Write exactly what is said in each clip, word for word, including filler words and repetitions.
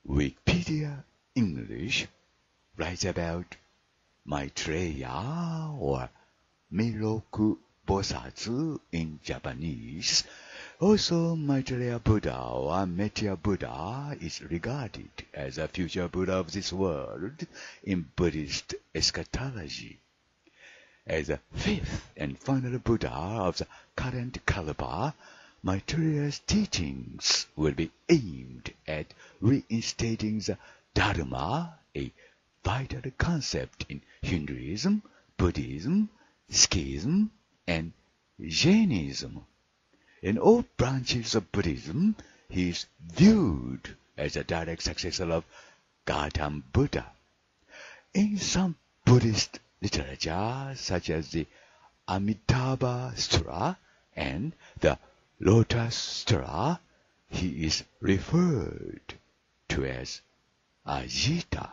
Wikipedia English writes about Maitreya or Miroku Bosatsu in Japanese. Also, Maitreya Buddha or Metteyya Buddha is regarded as a future Buddha of this world in Buddhist eschatology. As a fifth and final Buddha of the current caliber, Maitreya's teachings will be aimed at reinstating the Dharma, a vital concept in Hinduism, Buddhism, Sikhism, and Jainism. In all branches of Buddhism, he is viewed as a direct successor of Gautama Buddha. In some Buddhist literature, such as the Amitabha Sutra and the Lotus Sutra, he is referred to as Ajita.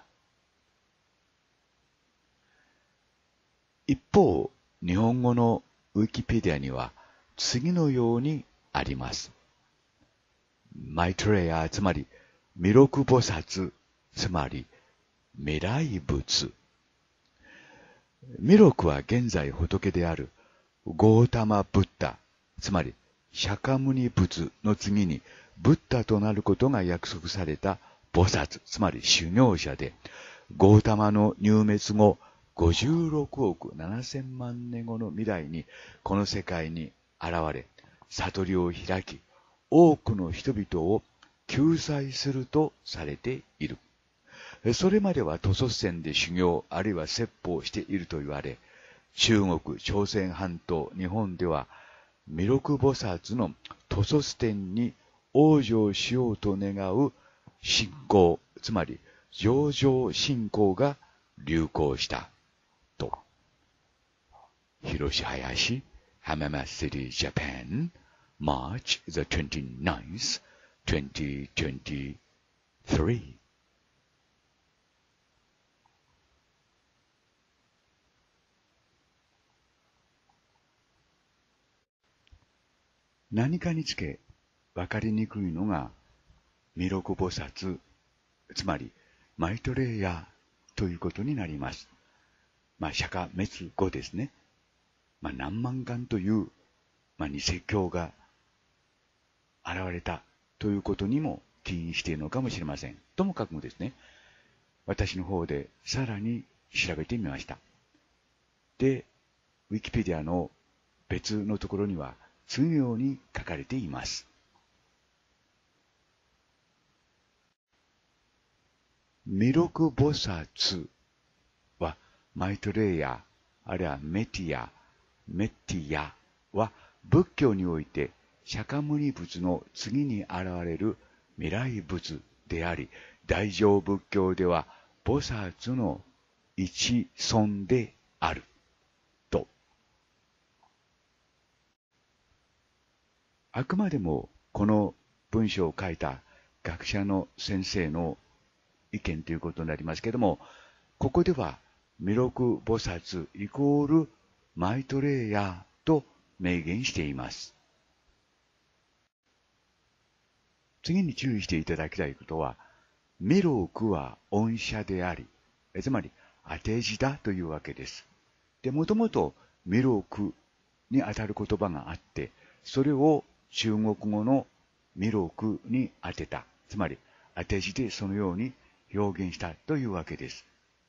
一方、日本語のウィキペディアには次のようにあります。マイトレイヤー、つまり弥勒菩薩、つまり未来仏。弥勒は現在仏であるゴータマ・ブッダ、つまり釈迦牟尼仏の次にブッダとなることが約束された菩薩、つまり修行者で、ゴータマの入滅後、ごじゅうろくおくななせんまんねんごの未来にこの世界に現れ、悟りを開き、多くの人々を救済するとされている。それまでは都率線で修行あるいは説法していると言われ、中国、朝鮮半島、日本では弥勒菩薩の都率天に往生しようと願う信仰、つまり上場信仰が流行したと。広島市、Hamama City, Japan, March the twenty-ninth, twenty twenty-three. 何かにつけ分かりにくいのが弥勒菩薩、つまりマイトレイヤということになります。まあ、釈迦滅後ですね。まあ、何万巻という、まあ、偽教が現れたということにも起因しているのかもしれません。ともかくもですね、私の方でさらに調べてみました。で、ウィキペディアの別のところには次のように書かれています。弥勒菩薩はマイトレイヤ、あるいはメティヤ、メッティヤは仏教において釈迦牟尼仏の次に現れる未来仏であり、大乗仏教では菩薩の一尊であると。あくまでもこの文章を書いた学者の先生の意見ということになりますけれども、ここでは弥勒菩薩イコールマイトレイヤと明言しています。次に注意していただきたいことは、弥勒は恩赦であり、つまり当て字だというわけです。で、もともと弥勒にあたる言葉があって、それを中国語の弥勒に当てた。つまり当て字でそのように表現したというわけです。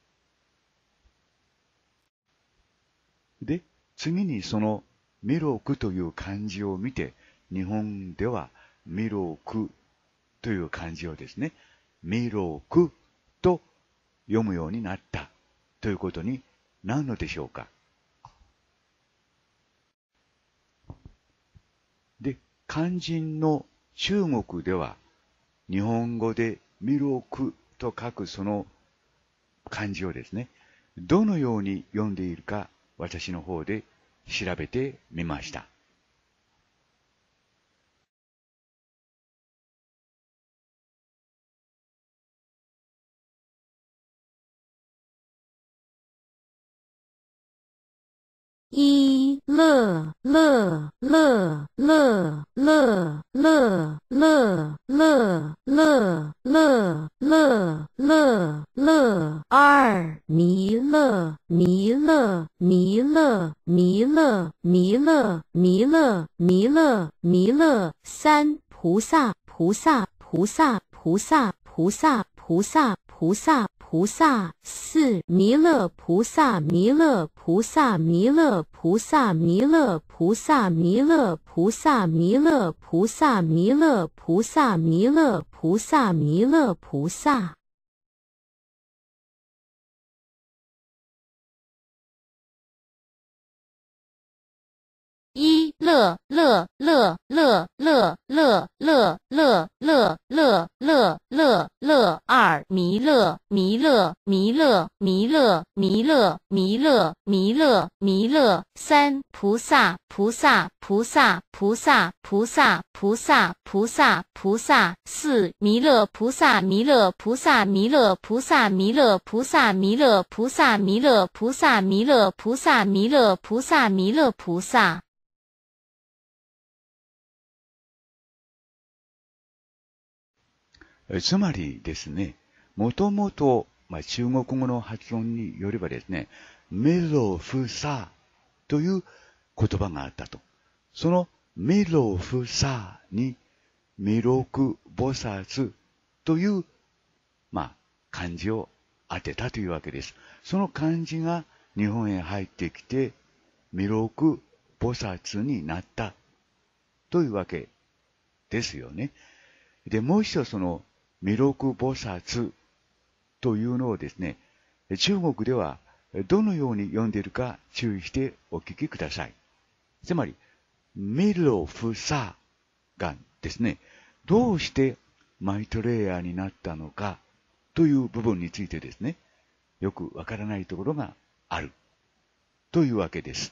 で、次にその弥勒という漢字を見て、日本では弥勒という漢字をですね、弥勒と読むようになったということになるのでしょうか。で、肝心の中国では日本語で弥勒と書くその漢字をですね、どのように読んでいるか私の方で調べてみました。 一乐乐乐乐乐乐乐乐乐乐乐三菩萨菩萨菩萨菩萨菩萨菩萨菩萨菩萨，四弥勒菩萨弥勒菩萨弥勒菩萨弥勒菩萨弥勒菩萨弥勒菩萨弥勒菩萨弥勒菩萨弥勒菩萨。一乐乐乐乐乐乐乐乐乐乐乐乐乐，二弥勒弥勒弥勒弥勒弥勒弥勒弥勒弥勒，三菩萨菩萨菩萨菩萨菩萨菩萨菩萨菩萨，四弥勒菩萨弥勒菩萨弥勒菩萨弥勒菩萨弥勒菩萨弥勒菩萨弥勒菩萨弥勒菩萨弥勒菩萨。 つまりですね、もともと、まあ、中国語の発音によればですね、メロフサという言葉があったと。そのメロフサに弥勒菩薩という、まあ、漢字を当てたというわけです。その漢字が日本へ入ってきて、弥勒菩薩になったというわけですよね。で、もう一度その弥勒菩薩というのをですね、中国ではどのように読んでいるか注意してお聞きください。つまり、メロフサがですね、どうしてマイトレイヤーになったのかという部分についてですね、よくわからないところがあるというわけです。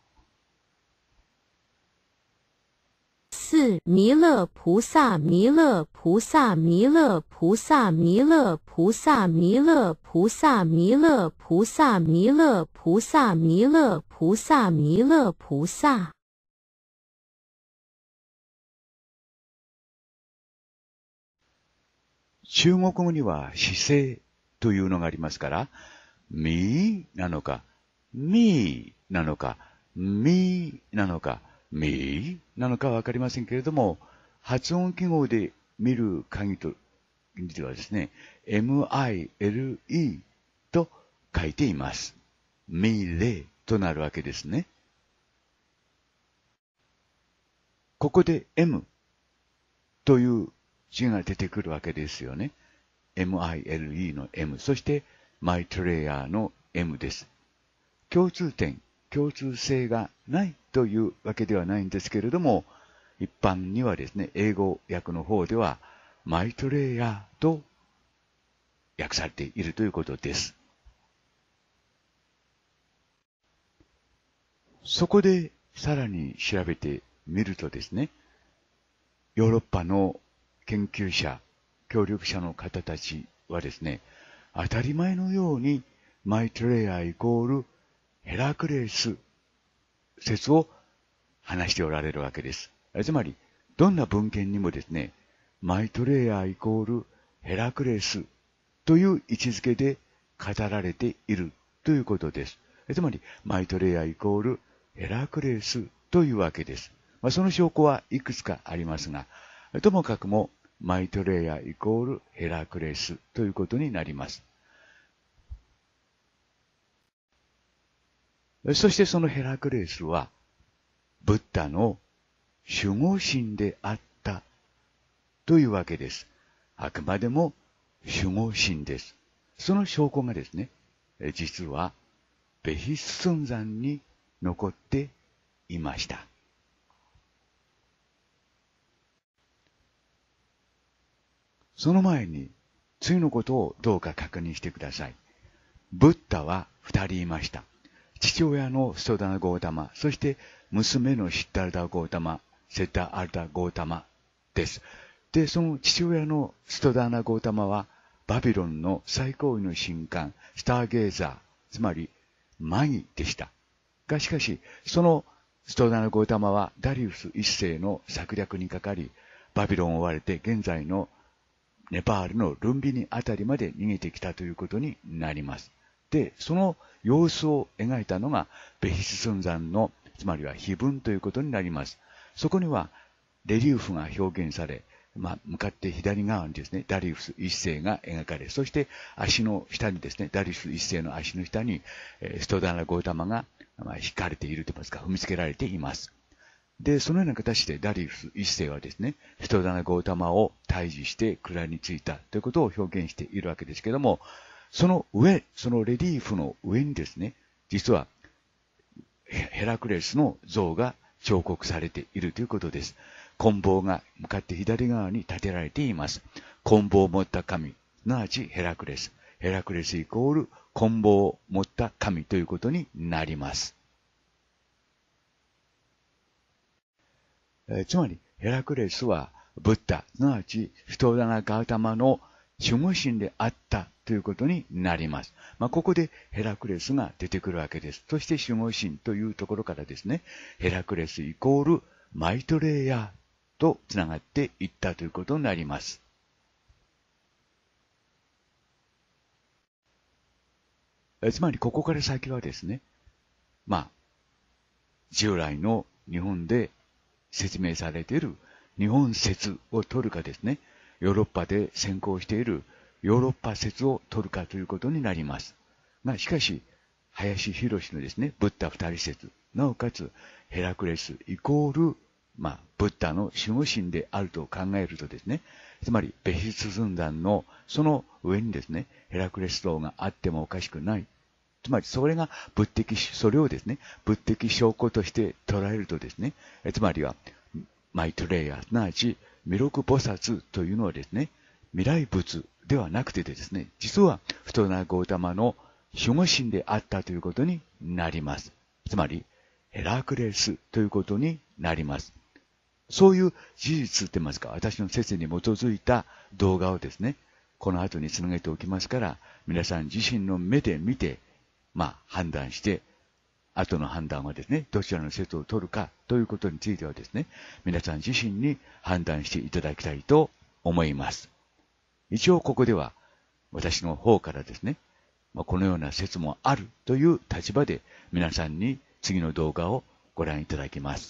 四弥勒菩萨弥勒菩萨弥勒菩萨弥勒菩萨弥勒菩萨弥勒菩萨弥勒菩萨弥勒菩萨弥勒菩萨。 中国語には姿勢というのがありますから、みなのか、みなのか、みなのか、みなのかわかりませんけれども、発音記号で見る限りとではですね、エムアイエルイー と書いています。ミレとなるわけですね。ここで M という字が出てくるわけですよね。エムアイエルイー の M、そしてマイトレイヤーの M です。共通点、共通性がないというわけではないんですけれども、一般にはですね、英語訳の方では、マイトレイヤーと訳されているということです。そこでさらに調べてみるとですね、ヨーロッパの研究者、協力者の方たちはですね、当たり前のようにマイトレイヤーイコールヘラクレス説を話しておられるわけです。つまり、どんな文献にもですね、マイトレイヤーイコールヘラクレスという位置づけで語られているということです。つまり、マイトレイヤーイコールヘラクレスというわけです。まあ、その証拠はいくつかありますが、ともかくもマイトレイヤーイコールヘラクレスということになります。そしてそのヘラクレスは、ブッダの守護神であったというわけです。あくまでも守護神です。その証拠がですね、実はベヒス尊山に残っていました。その前に次のことをどうか確認してください。ブッダは二人いました。父親のストダナ・ゴータマ、そして娘のシッダルダ・ゴータマ、セッダ・アルダ・ゴータマです。で、その父親のストダナ・ゴータマは、バビロンの最高位の神官、スターゲーザー、つまり、マギでした。が、しかし、そのストダナ・ゴータマは、ダリウス一世の策略にかかり、バビロンを追われて、現在のネパールのルンビニあたりまで逃げてきたということになります。で、その様子を描いたのがベヒス尊山の、つまりは碑文ということになります。そこには、 レリーフが表現され、まあ、向かって左側にですね、ダリウス一世が描かれ、そして足の下にですね、ダリウス一世の足の下に、えー、ストダナ・ゴータマが、まあ、引かれていると言いますか、踏みつけられています。で、そのような形でダリウス一世はですね、ストダナ・ゴータマを退治して蔵に着いたということを表現しているわけですけれども、その上、そのレリーフの上にですね、実はヘラクレスの像が彫刻されているということです。棍棒が向かって左側に立てられています。棍棒を持った神、すなわちヘラクレス。ヘラクレスイコール棍棒を持った神ということになります。えー、つまり、ヘラクレスはブッダ、すなわちストダナ・ガータマの守護神であったということになります。まあ、ここでヘラクレスが出てくるわけです。そして守護神というところからですね、ヘラクレスイコールマイトレイヤとつながっていったということになります。えつまりここから先はですね、まあ、従来の日本で説明されている日本説を取るかですね、ヨーロッパで先行しているヨーロッパ説を取るかということになります。が、しかし、林博のですね、ブッダ二人説、なおかつヘラクレスイコールまあ、ブッダの守護神であると考えるとですね、つまり、別室寸断のその上にですね、ヘラクレス像があってもおかしくない。つまり、それが仏的、それをですね、仏的証拠として捉えるとですね、つまりは、マイトレイヤー、すなわち、弥勒菩薩というのはですね、未来仏ではなくてですね、実は、ストダナ・ゴータマの守護神であったということになります。つまり、ヘラクレスということになります。そういう事実って言いますか、私の説に基づいた動画をですね、この後につなげておきますから、皆さん自身の目で見て、まあ判断して、後の判断はですね、どちらの説を取るかということについてはですね、皆さん自身に判断していただきたいと思います。一応ここでは、私の方からですね、まあ、このような説もあるという立場で、皆さんに次の動画をご覧いただきます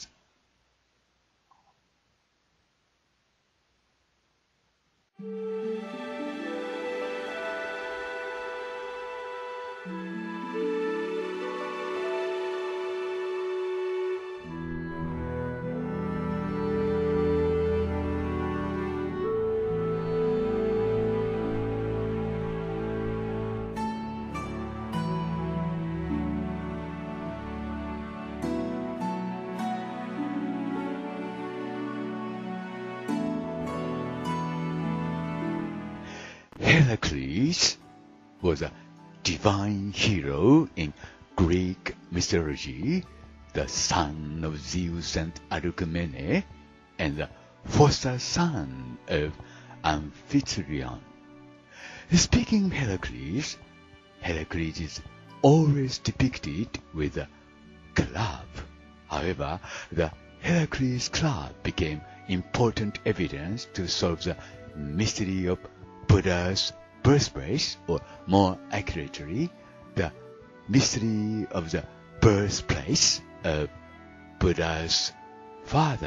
。Heracles was a divine hero in Greek mythology, the son of Zeus and Alcmene, and the foster son of Amphitryon. Speaking of Heracles, Heracles is always depicted with a club. However, the Heracles club became important evidence to solve the mystery of Buddha's birthplace, or more accurately, the mystery of the birthplace of Buddha's father.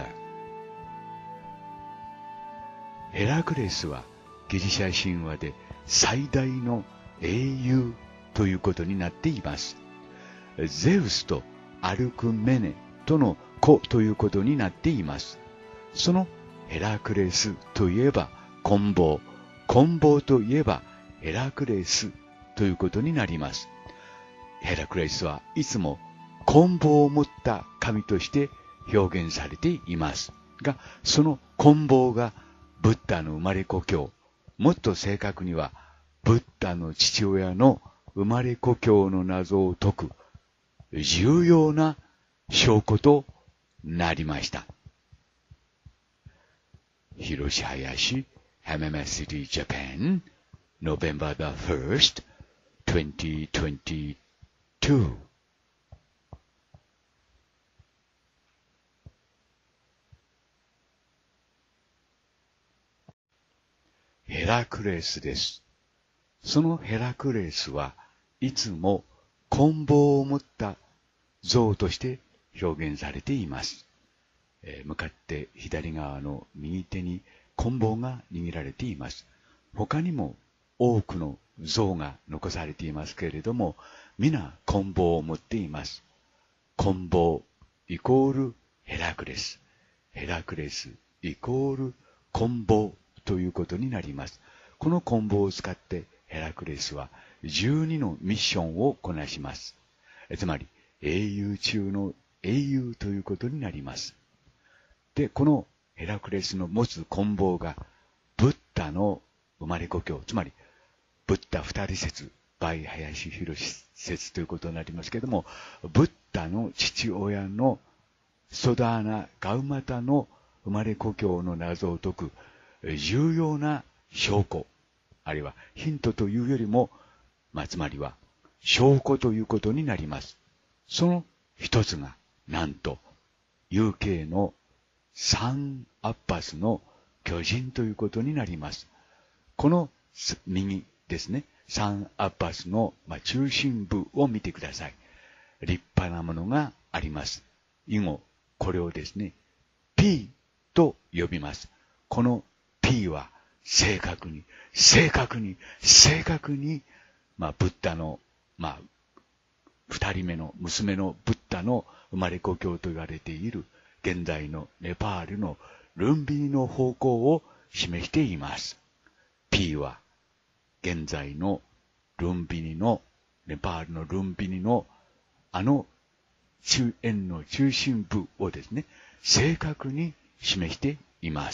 ヘラクレスはギリシャ神話で最大の英雄ということになっています。ゼウスとアルクメネとの子ということになっています。そのヘラクレスといえば棍棒、棍棒といえばヘラクレスということになります。ヘラクレスはいつも棍棒を持った神として表現されていますが、その棍棒がブッダの生まれ故郷、もっと正確にはブッダの父親の生まれ故郷の謎を解く重要な証拠となりました。広島林Hamama City, Japan, November the first, twenty twenty-two. ヘラクレスです。そのヘラクレスはいつも棍棒を持った像として表現されています。 えー、向かって左側の右手に棍棒が握られています。他にも多くの像が残されていますけれども、皆棍棒を持っています。棍棒イコールヘラクレス。ヘラクレスイコール棍棒ということになります。この棍棒を使ってヘラクレスはじゅうにのミッションをこなします。つまり英雄中の英雄ということになります。で、このヘラクレスの持つ棍棒がブッダの生まれ故郷、つまりブッダ二人説、バイ林博説ということになりますけれども、ブッダの父親のストダーナ・ガウマタの生まれ故郷の謎を解く重要な証拠、あるいはヒントというよりも、まあ、つまりは証拠ということになります。その一つが、なんと、ユーケー のサン・アッバスの巨人ということになります。この右ですね、サン・アッバスの、まあ、中心部を見てください。立派なものがあります。以後、これをですね、P と呼びます。この P は正確に、正確に、正確に、まあ、ブッダの、まあ、二人目の娘のブッダの生まれ故郷と言われている現在のネパールのルンビニの方向を示しています。P は現在のルンビニの、ネパールのルンビニのあの中円の中心部をですね、正確に示しています。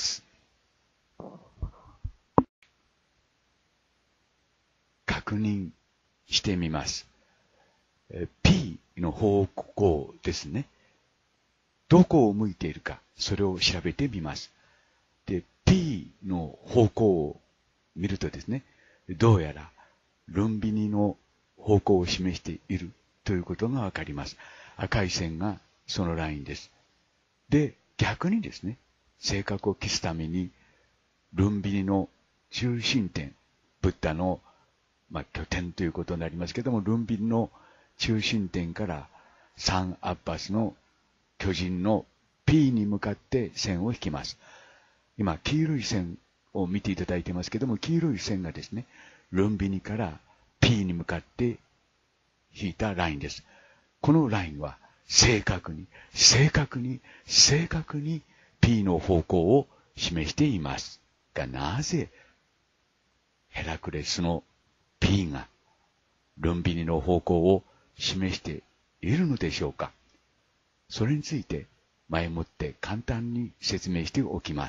確認してみます。P の方向ですね。どこを向いているか、それを調べてみます。で、P の方向を見るとですね、どうやらルンビニの方向を示しているということがわかります。赤い線がそのラインです。で、逆にですね、正確を期すために、ルンビニの中心点、ブッダの、まあ、拠点ということになりますけども、ルンビニの中心点からサン・アッバスの巨人の P に向かって線を引きます。今、黄色い線を見ていただいていますけども、黄色い線がですね、ルンビニから P に向かって引いたラインです。このラインは正確に、正確に、正確に P の方向を示していますが、なぜヘラクレスの P がルンビニの方向を示しているのでしょうか。それについて前もって簡単に説明しておきます。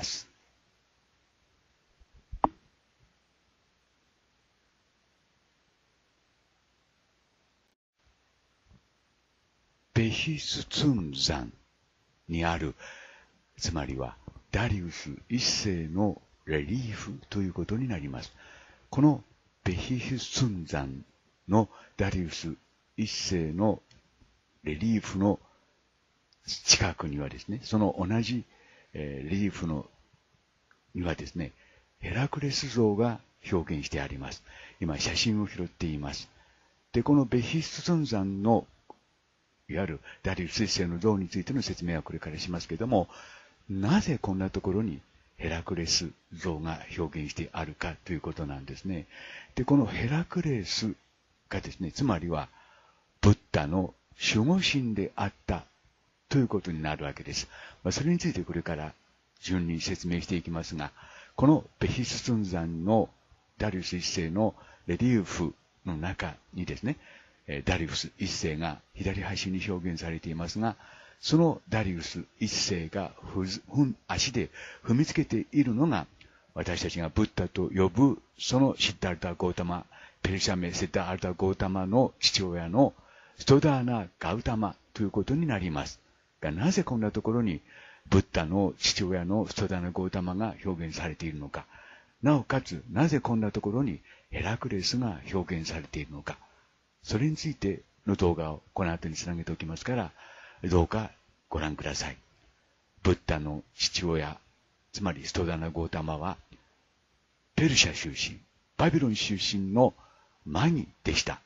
ベヒスツン山にある、つまりはダリウス一世のレリーフということになります。このベヒスツン山のダリウス一世のレリーフの近くにはですね、その同じ、えー、レリーフのにはですね、ヘラクレス像が表現してあります。今写真を拾っています。で、このベヒスツン山のいわゆるダリウス一世の像についての説明はこれからしますけれども、なぜこんなところにヘラクレス像が表現してあるかということなんですね。で、このヘラクレスがですね、つまりはブッダの守護神であったということになるわけです。まあ、それについてこれから順に説明していきますが、このベヒスツン山のダリウス一世のレリーフの中にですね、ダリウス一世が左端に表現されていますが、そのダリウス一世が足で踏みつけているのが、私たちがブッダと呼ぶ、そのシッダルタ・ゴータマ、ペルシャメ・セッダルタ・ゴータマの父親のストダーナ・ガウタマということになります。が、なぜこんなところにブッダの父親のストダーナ・ゴータマが表現されているのか。なおかつ、なぜこんなところにヘラクレスが表現されているのか。それについての動画をこの後につなげておきますから、どうかご覧ください。ブッダの父親、つまりストダーナ・ゴータマは、ペルシャ出身、バビロン出身のマギでした。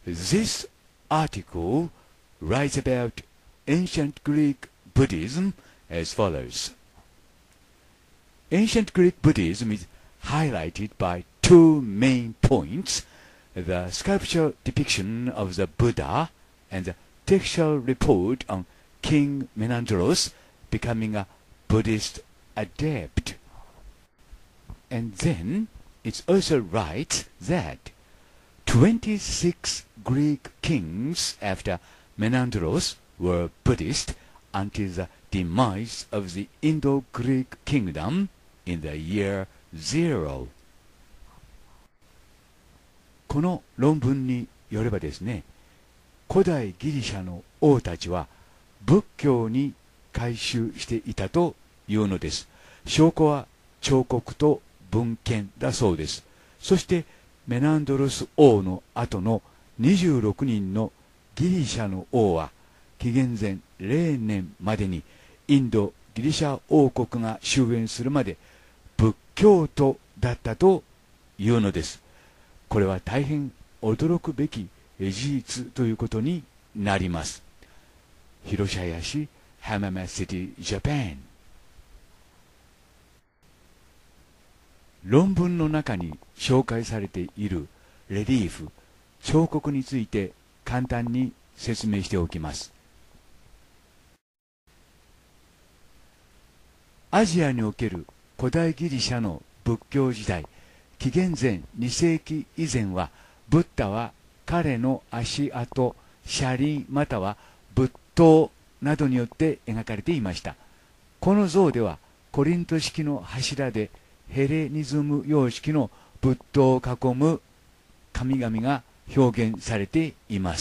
This article writes about ancient Greek Buddhism as follows. Ancient Greek Buddhism is highlighted by two main points: the sculptural depiction of the Buddha and the textual report on King Menandros becoming a Buddhist adept. And then it's also right that twenty-six Greek kings after Menandros were Buddhist until the demise of the Indo-Greek kingdom in the year zero. この論文によればですね、古代ギリシャの王たちは仏教に改宗していたというのです。証拠は彫刻と文献だそうです。そしてメナンドロス王の後のにじゅうろくにんのギリシャの王は紀元前れいねんまでにインド・ギリシャ王国が終焉するまで仏教徒だったというのです。これは大変驚くべき事実ということになります。広島市浜松シティジャパン。論文の中に紹介されているレリーフ、彫刻について簡単に説明しておきます。アジアにおける古代ギリシャの仏教時代、紀元前に世紀以前は、ブッダは彼の足跡、車輪または仏塔などによって描かれていました。この像ではコリント式の柱でヘレニズム様式の仏塔を囲む神々が表現されています。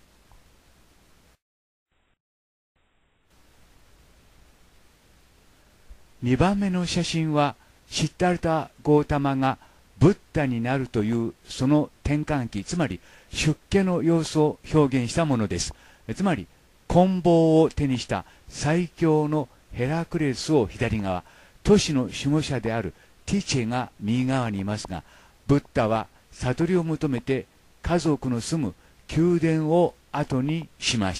にばんめの写真はシッタルタ・ゴータマがブッダになるというその転換期、つまり出家の様子を表現したものです。つまり棍棒を手にした最強のヘラクレスを左側、都市の守護者であるティチェが右側にいますが、ブッダは悟りを求めて家族の住む宮殿を後にしました。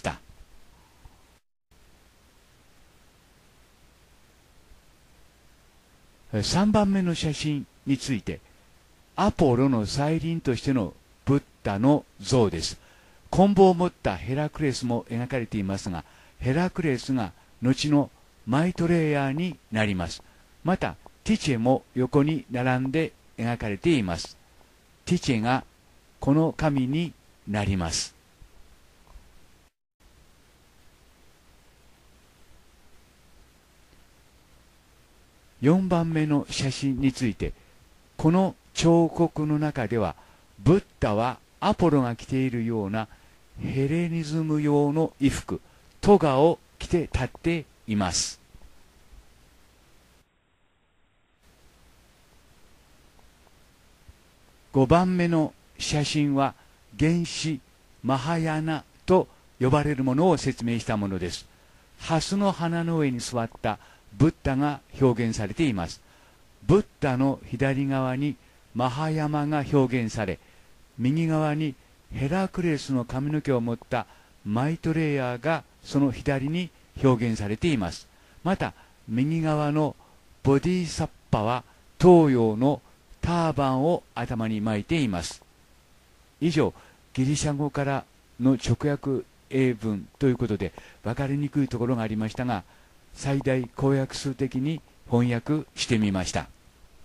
さんばんめの写真について、アポロの再臨としてのブッダの像です。棍棒を持ったヘラクレスも描かれていますが、ヘラクレスが後のマイトレイヤーになります。またティチェも横に並んで描かれています。ティチェがこの神になります。よんばんめの写真について、この彫刻の中ではブッダはアポロが着ているようなヘレニズム用の衣服、トガを着て立っています。ごばんめの写真は原始マハヤナと呼ばれるものを説明したものです。ハスの花の上に座ったブッダが表現されています。ブッダの左側にマハヤマが表現され、右側にヘラクレスの髪の毛を持ったマイトレイヤーがその左に表現されています。また右側のボディサッパは東洋のターバンを頭に巻いています。以上、ギリシャ語からの直訳英文ということで分かりにくいところがありましたが、最大公約数的に翻訳してみました。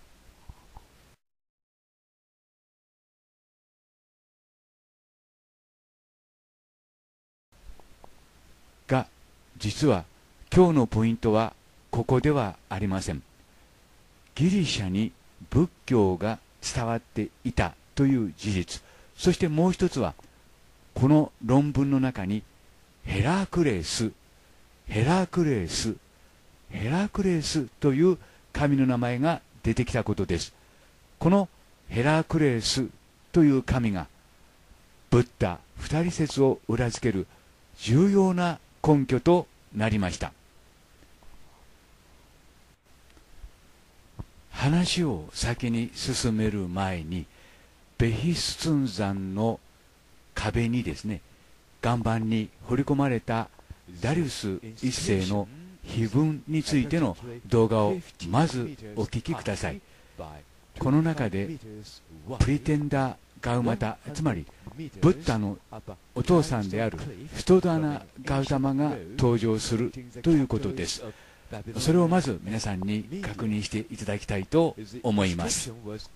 が、実は今日のポイントはここではありません。ギリシャに仏教が伝わっていたという事実、そしてもう一つはこの論文の中にヘラクレス、ヘラクレス、ヘラクレスという神の名前が出てきたことです。このヘラクレスという神がブッダ二人説を裏付ける重要な根拠となりました。話を先に進める前に、ベヒスツン山の壁にですね、岩盤に彫り込まれたダリウス一世の碑文についての動画をまずお聞きください。この中でプリテンダーガウマタ、つまりブッダのお父さんであるストダーナ・ガウタマが登場するということです。それをまず皆さんに確認していただきたいと思います。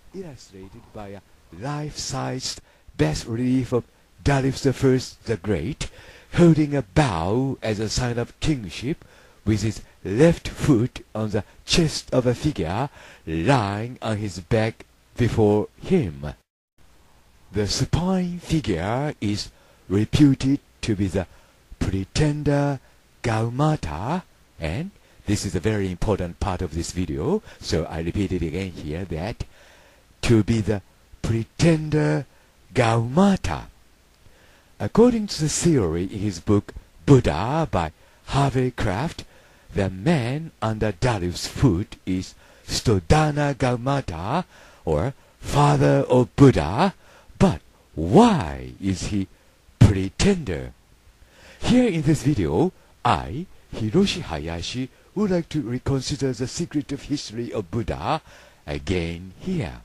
Life-sized bas relief of Darius the First the Great, holding a bow as a sign of kingship, with his left foot on the chest of a figure lying on his back before him. The supine figure is reputed to be the pretender Gaumata, and this is a very important part of this video, so I repeat it again here, that to be the pretender Gaumata. According to the theory in his book Buddha by Harvey Kraft, the man under Darius' foot is Stodana Gaumata, or father of Buddha, but why is he pretender? Here in this video, I, Hiroshi Hayashi, would like to reconsider the secretive history of Buddha again here.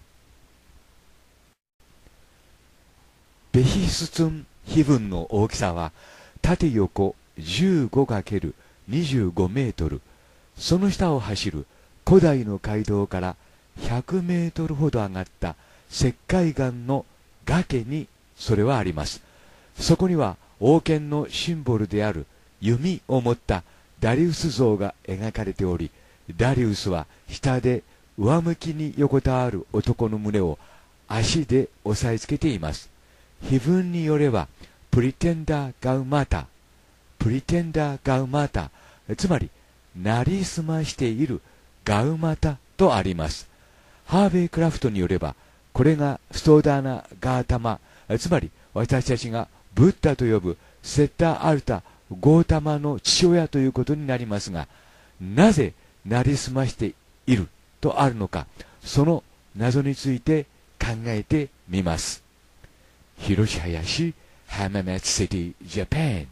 ベヒスツン碑文の大きさは縦横 じゅうごかけるにじゅうご メートル、その下を走る古代の街道からひゃくメートルほど上がった石灰岩の崖にそれはあります。そこには王権のシンボルである弓を持ったダリウス像が描かれており、ダリウスは下で上向きに横たわる男の胸を足で押さえつけています。碑文によればプリテンダーガウマタ、プリテンダーガウマタ、つまりなりすましているガウマタとあります。ハーベイ・クラフトによればこれがストーダーナ・ガータマ、つまり私たちがブッダと呼ぶセッタ・アルタ・ゴータマの父親ということになりますが、なぜなりすましているとあるのか、その謎について考えてみます。広志林、浜松シティ、ジャパン。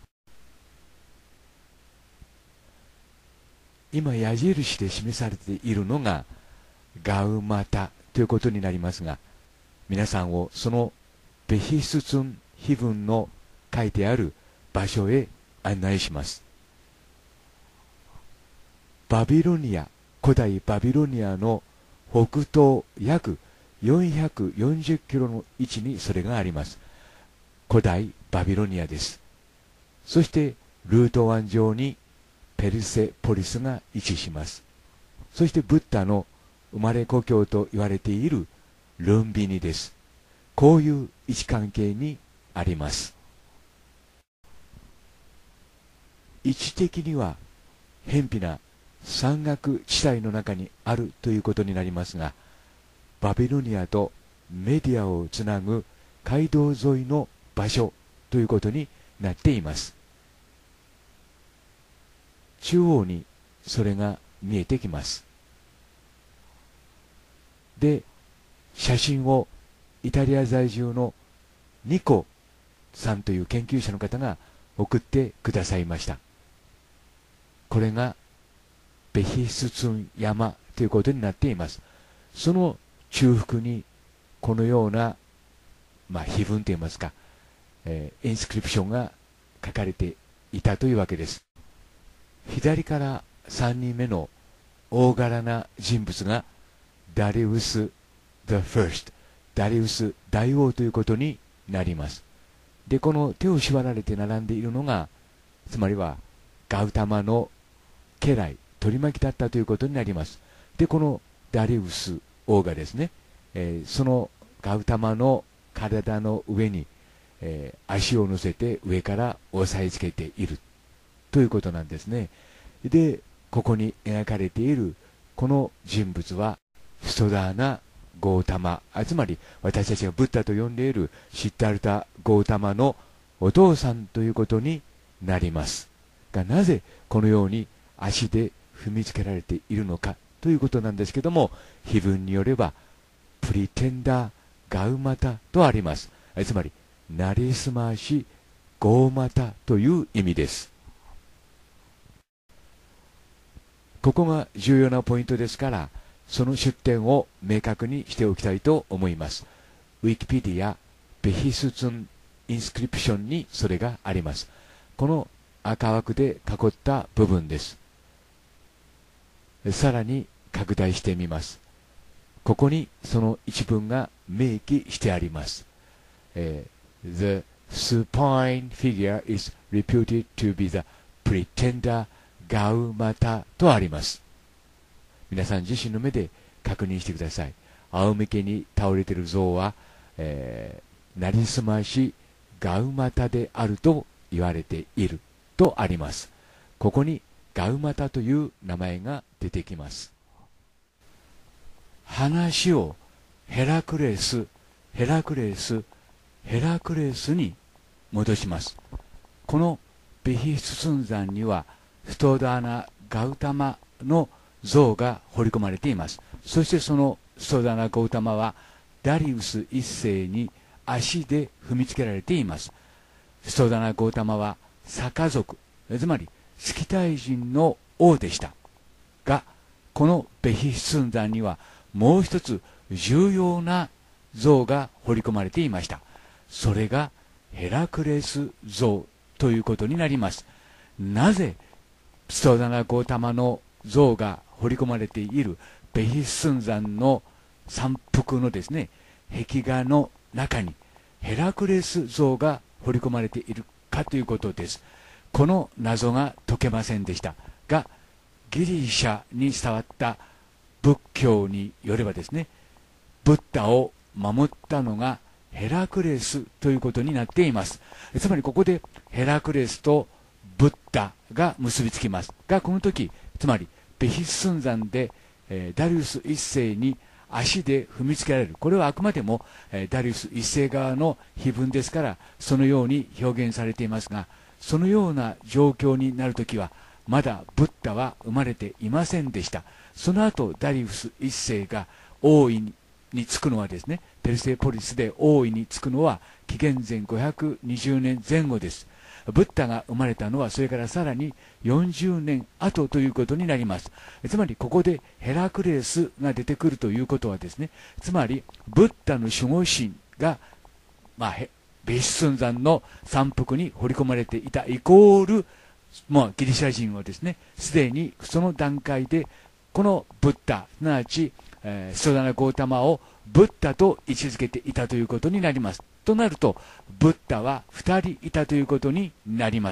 今矢印で示されているのがガウマタということになりますが、皆さんをそのベヒスツン碑文の書いてある場所へ案内します。バビロニア、古代バビロニアの北東約よんひゃくよんじゅっキロの位置にそれがあります。古代バビロニアです。そしてルート湾上にペルセポリスが位置します。そしてブッダの生まれ故郷と言われているルンビニです。こういう位置関係にあります。位置的には偏僻な山岳地帯の中にあるということになりますが、バビロニアとメディアをつなぐ街道沿いの場所ということになっています。中央にそれが見えてきます。で、写真をイタリア在住のニコさんという研究者の方が送ってくださいました。これがベヒスツン山ということになっています。その中腹にこのような、まあ、碑文といいますか、えー、インスクリプションが書かれていたというわけです。左からさんにんめの大柄な人物がダリウス・the first、 ダリウス大王ということになります。で、この手を縛られて並んでいるのが、つまりはガウタマの家来、取り巻きだったということになります。で、このダリウス王がですね、えー、そのガウタマの体の上に、えー、足を乗せて上から押さえつけているということなんですね。で、ここに描かれているこの人物はストダーナ・ゴータマ、つまり私たちがブッダと呼んでいるシッダルタ・ゴータマのお父さんということになりますが、なぜこのように足で踏みつけられているのかということなんですけども、碑文によればプリテンダー・ガウマタとあります。つまりなりすましゴーマタという意味です。ここが重要なポイントですから、その出典を明確にしておきたいと思います。ウィキペディアベヒスツンインスクリプションにそれがあります。この赤枠で囲った部分です。さらに拡大してみます。ここにその一文が明記してあります。えー、The supine figure is reputed to be the pretender Gaumata とあります。皆さん自身の目で確認してください。仰向けに倒れている像は、えー、なりすましガウマタであると言われているとあります。ここにガウマタという名前が出てきます。話をヘラクレス、ヘラクレス、ヘラクレスに戻します。このベヒスツン山にはストダーナ・ガウタマの像が彫り込まれています。そしてそのストダーナ・ガウタマはダリウス一世に足で踏みつけられています。ストダーナ・ガウタマはサカ族、つまりスキタイ人の王でしたが、このベヒスツン山にはもう一つ重要な像が彫り込まれていました。それがヘラクレス像ということになります。なぜストダーナ・ガウタマの像が彫り込まれているベヒスツン山の山腹のですね、壁画の中にヘラクレス像が彫り込まれているかということです。この謎が解けませんでしたが、ギリシャに伝わった仏教によればですね、ブッダを守ったのがヘラクレスということになっています。つまりここでヘラクレスとブッダが結びつきますが、この時つまりベヒスツン山で、えー、ダリウス一世に足で踏みつけられる、これはあくまでも、えー、ダリウス一世側の碑文ですからそのように表現されていますが、そのような状況になるときはまだブッダは生まれていませんでした。その後ダリウス一世が王位ににつくのはですね、ペルセポリスで王位につくのは紀元前ごひゃくにじゅうねんぜん後です。ブッダが生まれたのはそれからさらによんじゅうねん後ということになります。つまりここでヘラクレスが出てくるということはですね、つまりブッダの守護神が、まあ、ベヒスツン山の山腹に彫り込まれていたイコール、まあ、ギリシャ人はですね、すでにその段階でこのブッダ、すなわちえー、ストダーナ・ガウタマをブッダと位置づけていたということになります。となるとブッダはふたりいたということになります。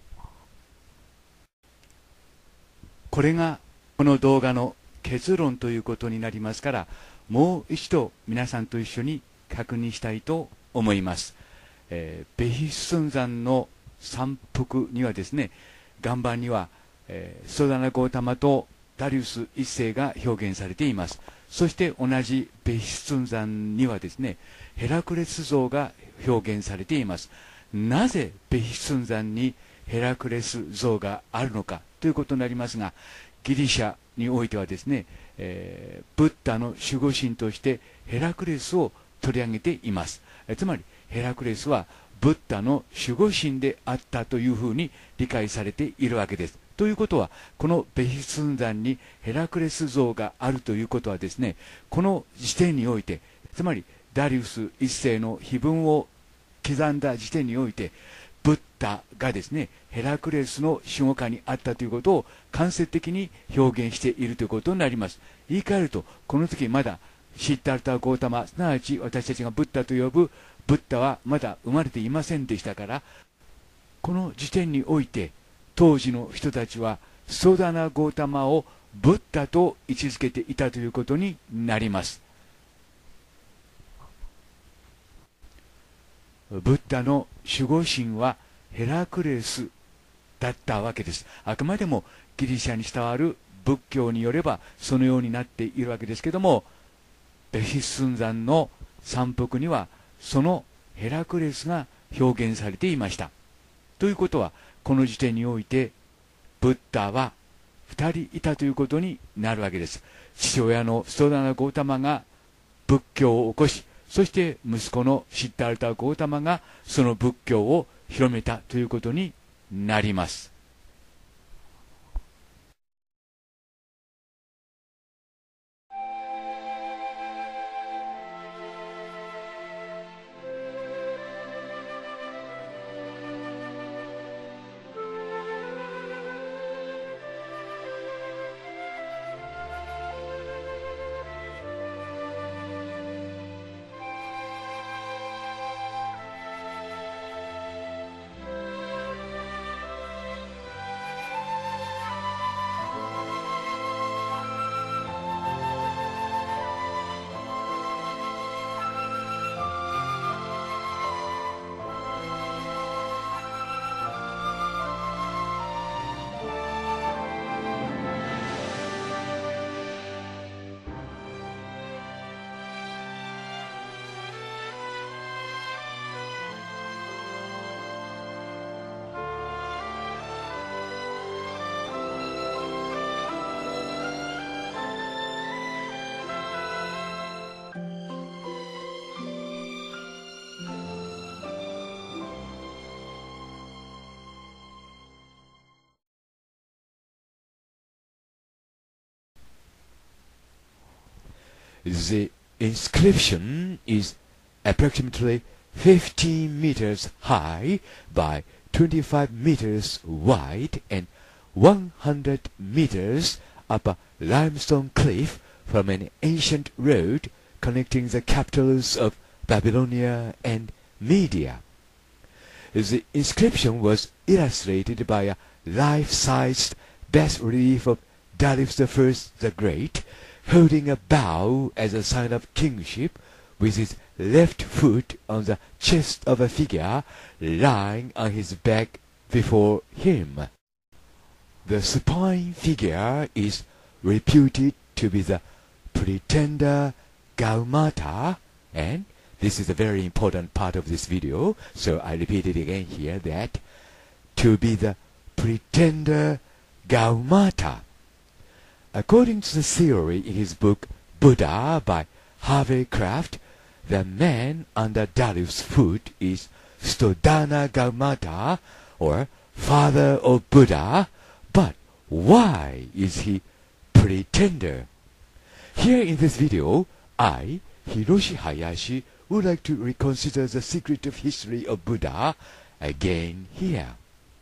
これがこの動画の結論ということになりますから、もう一度皆さんと一緒に確認したいと思います。えー、ベヒスツン山の山腹にはですね、岩盤には、えー、ストダーナ・ガウタマとダリウス一世が表現されています。そして同じベヒスツン山にはですね、ヘラクレス像が表現されています。なぜベヒスツン山にヘラクレス像があるのかということになりますが、ギリシャにおいてはですね、えー、ブッダの守護神としてヘラクレスを取り上げています。えつまりヘラクレスはブッダの守護神であったというふうに理解されているわけです。ということは、このベヒスツン山にヘラクレス像があるということはですね、この時点において、つまりダリウス一世の碑文を刻んだ時点において、ブッダがですね、ヘラクレスの守護下にあったということを間接的に表現しているということになります。言い換えると、この時まだシッダルタ・ゴータマ、すなわち私たちがブッダと呼ぶブッダはまだ生まれていませんでしたから、この時点において当時の人たちはストダーナ・ガウタマをブッダと位置づけていたということになります。ブッダの守護神はヘラクレスだったわけです。あくまでもギリシャに伝わる仏教によればそのようになっているわけですけども、ベヒスツン山の山腹にはそのヘラクレスが表現されていました。ということは、この時点においてブッダはふたりいたということになるわけです。父親のストダーナ・ガウタマが仏教を起こし、 そして息子のシッダールタ・ゴータマがその仏教を広めたということになります。The inscription is approximately fifteen meters high by twenty-five meters wide and one hundred meters up a limestone cliff from an ancient road connecting the capitals of Babylonia and Media. The inscription was illustrated by a life-sized bas-relief of Darius the First the Great, holding a bow as a sign of kingship, with his left foot on the chest of a figure lying on his back before him. The supine figure is reputed to be the pretender Gaumata, and this is a very important part of this video, so I repeat it again here, that to be the pretender Gaumata. According to the theory in his book Buddha by Harvey Kraft, the man under Darius' foot is Stodana Gaumata, or father of Buddha, but why is he pretender? Here in this video, I, Hiroshi Hayashi, would like to reconsider the secret of history of Buddha again here.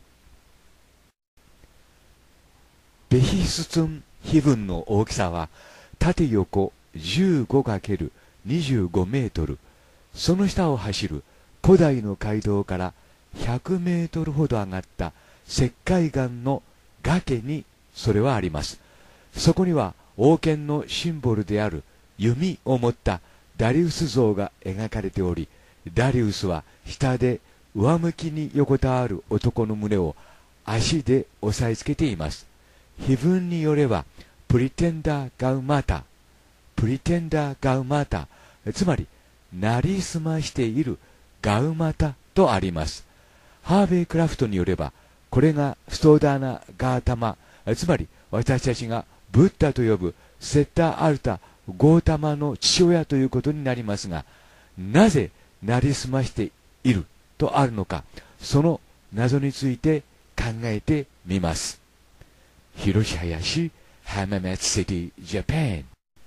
ベヒスツン碑文の大きさは縦横 じゅうごかけるにじゅうご メートル、その下を走る古代の街道からひゃくメートルほど上がった石灰岩の崖にそれはあります。そこには王権のシンボルである弓を持ったダリウス像が描かれており、ダリウスは下で上向きに横たわる男の胸を足で押さえつけています。碑文によれば、プリテンダーガウマタ、プリテンダーガウマタ、つまり、なりすましているガウマタとあります。ハーベイ・クラフトによれば、これがストーダーナ・ガータマ、つまり私たちがブッダと呼ぶセッタ・アルタ・ゴータマの父親ということになりますが、なぜなりすましているとあるのか、その謎について考えてみます。広志林、浜松シティ、ジャパン。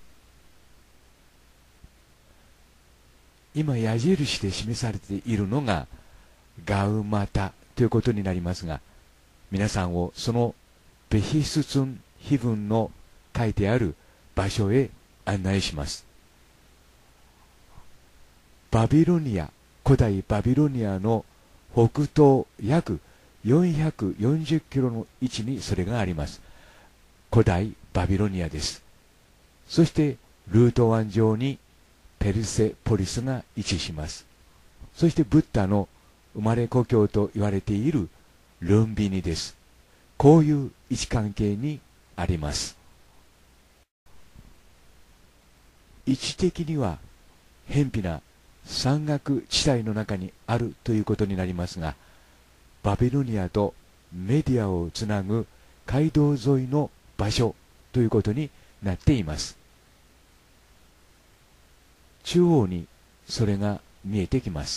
今矢印で示されているのがガウマタということになりますが、皆さんをそのベヒスツン碑文の書いてある場所へ案内します。バビロニア、古代バビロニアの北東約よんひゃくよんじゅっキロの位置にそれがあります。古代バビロニアです。そしてルート湾上にペルセポリスが位置します。そしてブッダの生まれ故郷と言われているルンビニです。こういう位置関係にあります。位置的には偏僻な山岳地帯の中にあるということになりますが、バビロニアとメディアをつなぐ街道沿いの場所ということになっています。中央にそれが見えてきます。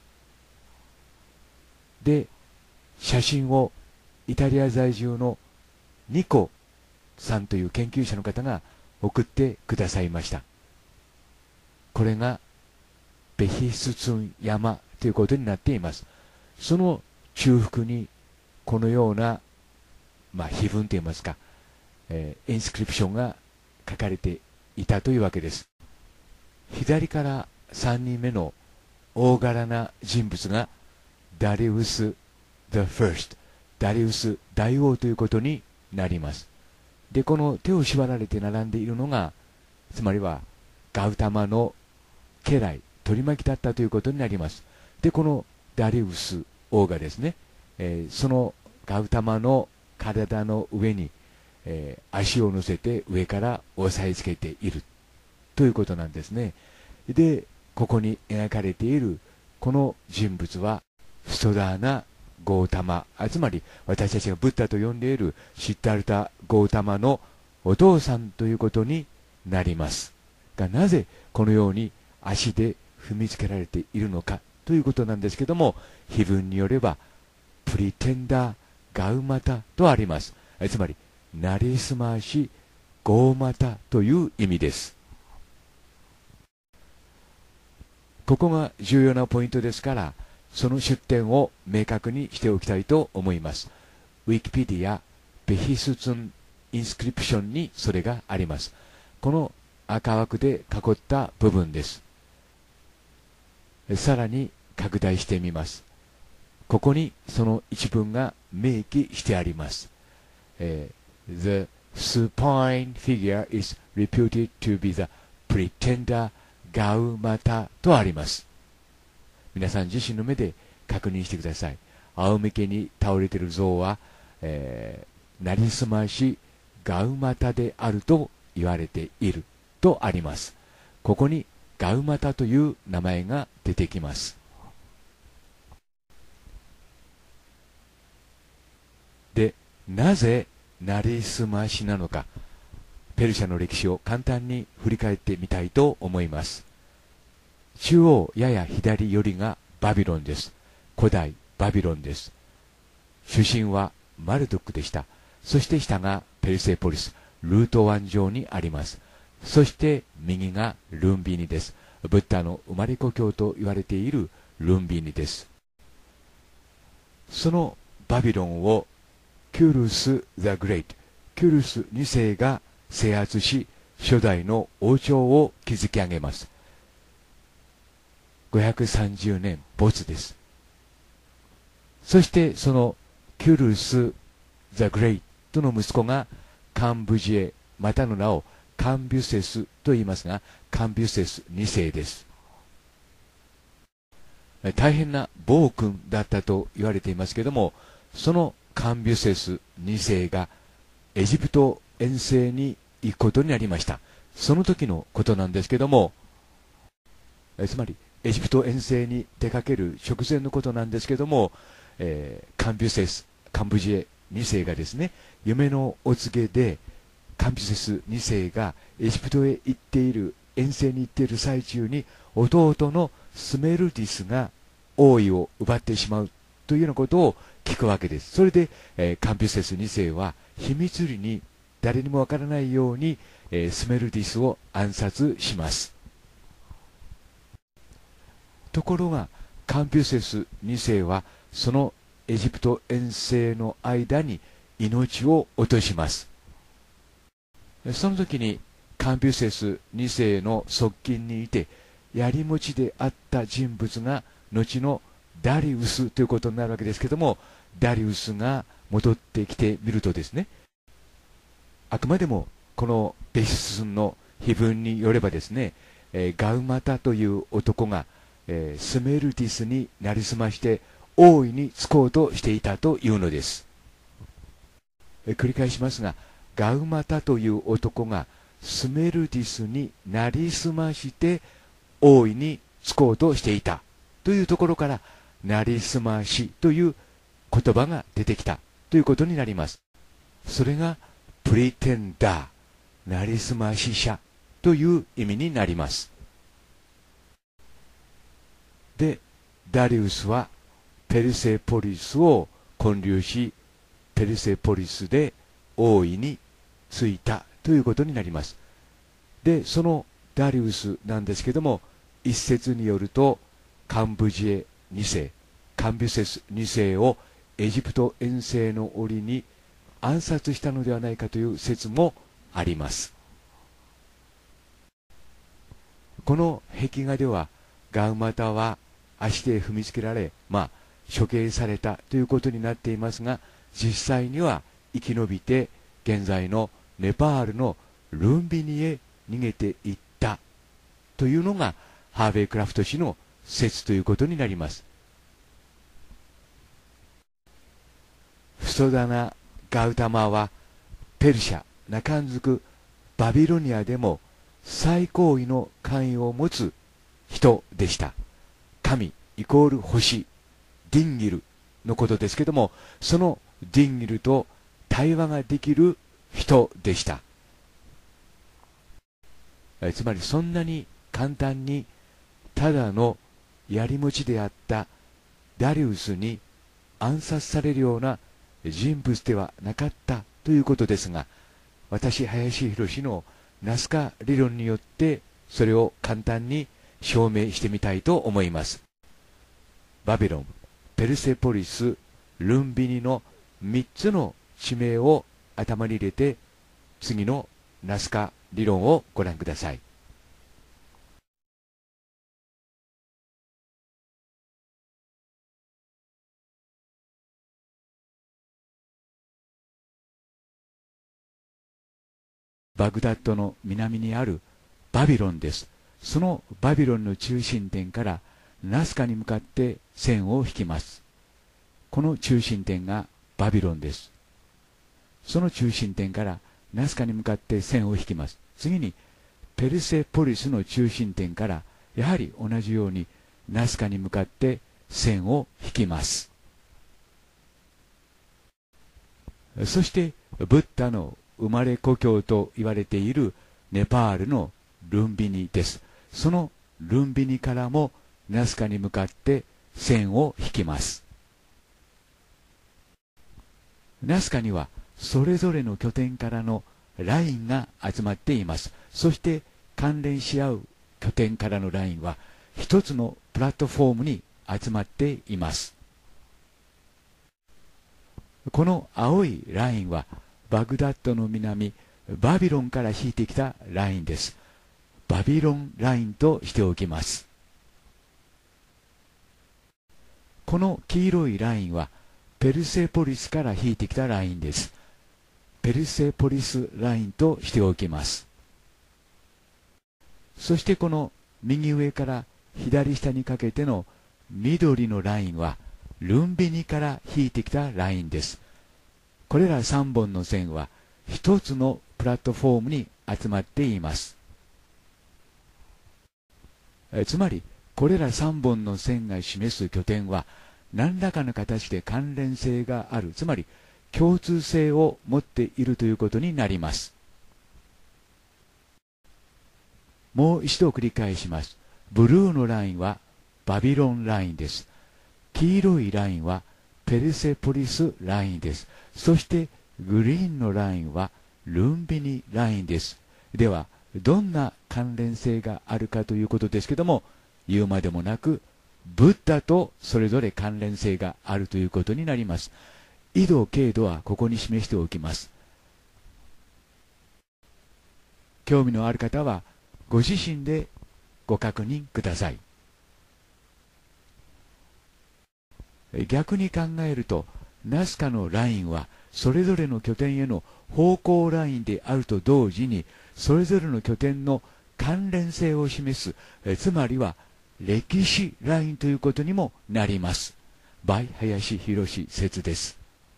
で、写真をイタリア在住のニコさんという研究者の方が送ってくださいました。これがベヒスツン山ということになっています。その中腹にこのような、まあ、碑文といいますか、えー、インスクリプションが書かれていたというわけです。左からさんにんめの大柄な人物がダリウス・the first、ダリウス大王ということになります。で、この手を縛られて並んでいるのが、つまりはガウタマの家来、取り巻きだったということになります。で、このダリウス王がですね、えー、そのガウタマの体の上に、えー、足を乗せて上から押さえつけているということなんですね。で、ここに描かれているこの人物はストダーナ・ゴータマ、つまり私たちがブッダと呼んでいるシッダルタ・ゴータマのお父さんということになりますが、なぜこのように足で踏みつけられているのかということなんですけども、碑文によればプリテンダー・ガウマタとあります。つまりなりすましゴーマタという意味です。ここが重要なポイントですから、その出典を明確にしておきたいと思います。ウィキペディアベヒスツンインスクリプションにそれがあります。この赤枠で囲った部分です。さらに拡大してみます。ここにその一文が明記してあります。えー、The supine figure is reputed to be the pretenderガウマタとあります。皆さん自身の目で確認してください。仰向けに倒れている像は、えー、なりすましガウマタであると言われているとあります。ここにガウマタという名前が出てきます。で、なぜなりすましなのか、ペルシャの歴史を簡単に振り返ってみたいと思います。中央やや左寄りがバビロンです。古代バビロンです。主神はマルドックでした。そして下がペルセポリス、ルート湾上にあります。そして右がルンビーニです。ブッダの生まれ故郷と言われているルンビーニです。そのバビロンをキュルス・ザ・グレイト、キュルスに世が制圧し、初代の王朝を築き上げます。ごひゃくさんじゅうねん没です。そしてそのキュルス・ザ・グレイトの息子がカンブジエ、またの名をカンビュセスと言いますが、カンビュセスに世です。大変な暴君だったと言われていますけれども、そのカンビュセスに世がエジプト遠征に行くことになりました。その時のことなんですけども、えつまりエジプト遠征に出かける直前のことなんですけども、えー、カンビュセス、カンブジエに世がですね、夢のお告げで、カンビュセスに世がエジプトへ行っている、遠征に行っている最中に、弟のスメルディスが王位を奪ってしまうというようなことを聞くわけです。それで、えー、カンビュセスに世は秘密裏に誰にもわからないように、えー、スメルディスを暗殺します。ところがカンビュセスに世はそのエジプト遠征の間に命を落とします。その時にカンビュセスに世の側近にいて槍持ちであった人物が後のダリウスということになるわけですけども、ダリウスが戻ってきてみるとですね、あくまでもこのベヒスンの碑文によればですね、えー、ガウマタという男がえー、スメルディスになりすまして王位に就こうとしていたというのです。えー、繰り返しますが、ガウマタという男がスメルディスになりすまして王位に就こうとしていたというところから、なりすましという言葉が出てきたということになります。それがプリテンダー、なりすまし者という意味になります。 で、ダリウスはペルセポリスを建立し、ペルセポリスで王位に就いたということになります。で、そのダリウスなんですけども、一説によると、カンブジエに世、カンビュセスに世をエジプト遠征の折に暗殺したのではないかという説もあります。この壁画では、ガウマタは足で踏みつけられ、まあ、処刑されたということになっていますが、実際には生き延びて、現在のネパールのルンビニへ逃げていったというのが、ハーベイ・クラフト氏の説ということになります。フソダナ・ガウタマは、ペルシャ、中んずくバビロニアでも最高位の官位を持つ人でした。神イコール星、ディンギルのことですけども、そのディンギルと対話ができる人でした。つまりそんなに簡単にただの槍持ちであったダリウスに暗殺されるような人物ではなかったということですが、私、林博のナスカ理論によってそれを簡単に証明してみたいと思います。バビロン、ペルセポリス、ルンビニのみっつの地名を頭に入れて、次のナスカ理論をご覧ください。バグダッドの南にあるバビロンです。そのバビロンの中心点からナスカに向かって線を引きます。この中心点がバビロンです。その中心点からナスカに向かって線を引きます。次にペルセポリスの中心点からやはり同じようにナスカに向かって線を引きます。そしてブッダの生まれ故郷と言われているネパールのルンビニです。そのルンビニからもナスカに向かって線を引きます。ナスカにはそれぞれの拠点からのラインが集まっています。そして関連し合う拠点からのラインは一つのプラットフォームに集まっています。この青いラインはバグダッドの南、バビロンから引いてきたラインです。バビロンラインとしておきます。この黄色いラインはペルセポリスから引いてきたラインです。ペルセポリスラインとしておきます。そしてこの右上から左下にかけての緑のラインはルンビニから引いてきたラインです。これらさんぼんの線は一つのプラットフォームに集まっています。えつまりこれらさんぼんの線が示す拠点は何らかの形で関連性がある、つまり共通性を持っているということになります。もう一度繰り返します。ブルーのラインはバビロンラインです。黄色いラインはペルセポリスラインです。そしてグリーンのラインはルンビニラインです。ではどんな関連性があるかということですけども、言うまでもなくブッダとそれぞれ関連性があるということになります。緯度経度はここに示しておきます。興味のある方はご自身でご確認ください。逆に考えると、ナスカのラインはそれぞれの拠点への方向ラインであると同時に、それぞれの拠点の関連性を示す、えつまりは歴史ラインということにもなります。バイ林博説です。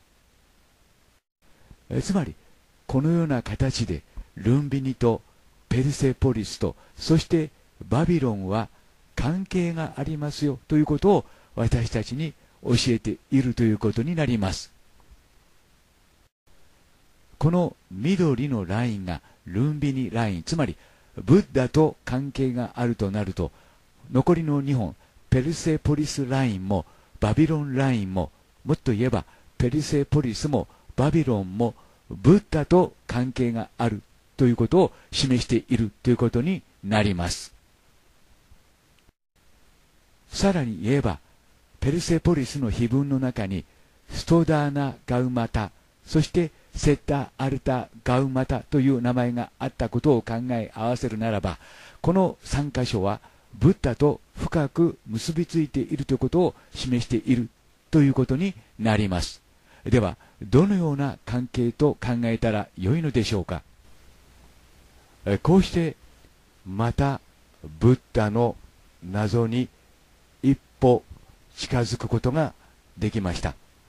えつまりこのような形でルンビニとペルセポリスとそしてバビロンは関係がありますよということを私たちに教えているということになります。この緑のラインがルンビニライン、つまりブッダと関係があるとなると、残りのにほん、 ペルセポリスラインもバビロンラインも、もっと言えばペルセポリスもバビロンもブッダと関係があるということを示しているということになります。さらに言えば、ペルセポリスの碑文の中にストダーナ・ガウマタ、そしてセッタ・アルタ・ガウマタという名前があったことを考え合わせるならば、このさん箇所はブッダと深く結びついているということを示しているということになります。では、どのような関係と考えたらよいのでしょうか。こうしてまたブッダの謎に一歩近づくことができました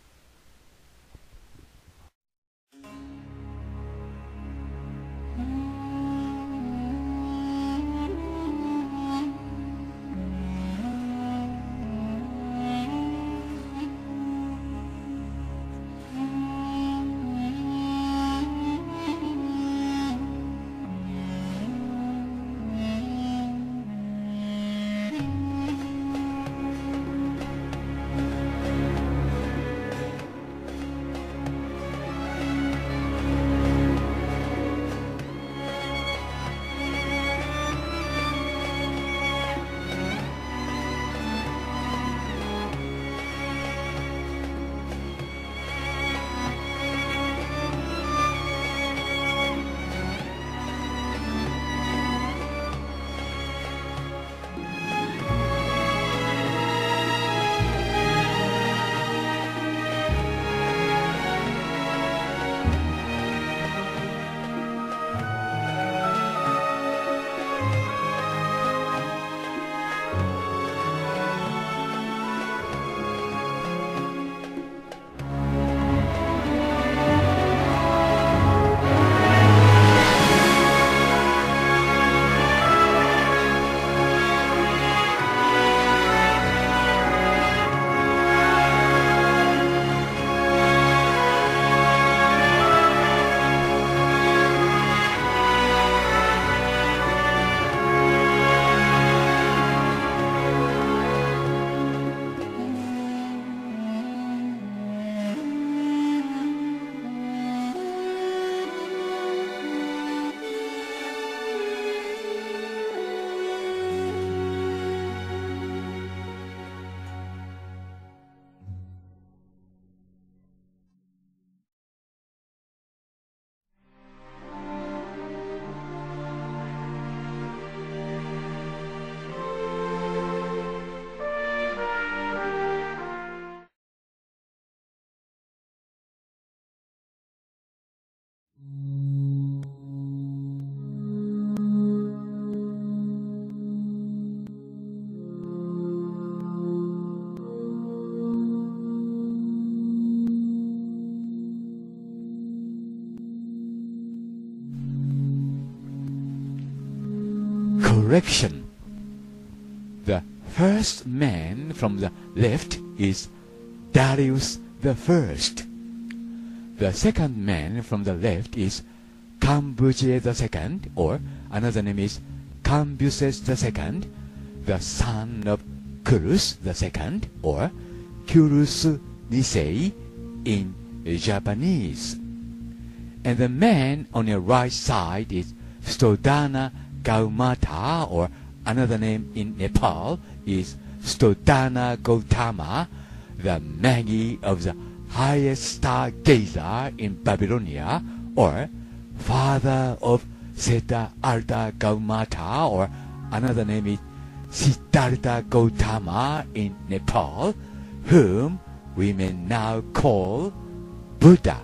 。Correction. The first man from the left is Darius the First. The second man from the left is Cambyses the Second, or another name is Cambyses the Second, the son of Kurus the Second, or Kurus Nisei in Japanese. And the man on your right side is Stodana Gaumata, or another name in Nepal is Stodana Gautama, the Magi of the highest stargazer in Babylonia, or father of Siddhartha Alta Gaumata, or another name is Siddhartha Gautama in Nepal, whom we may now call Buddha.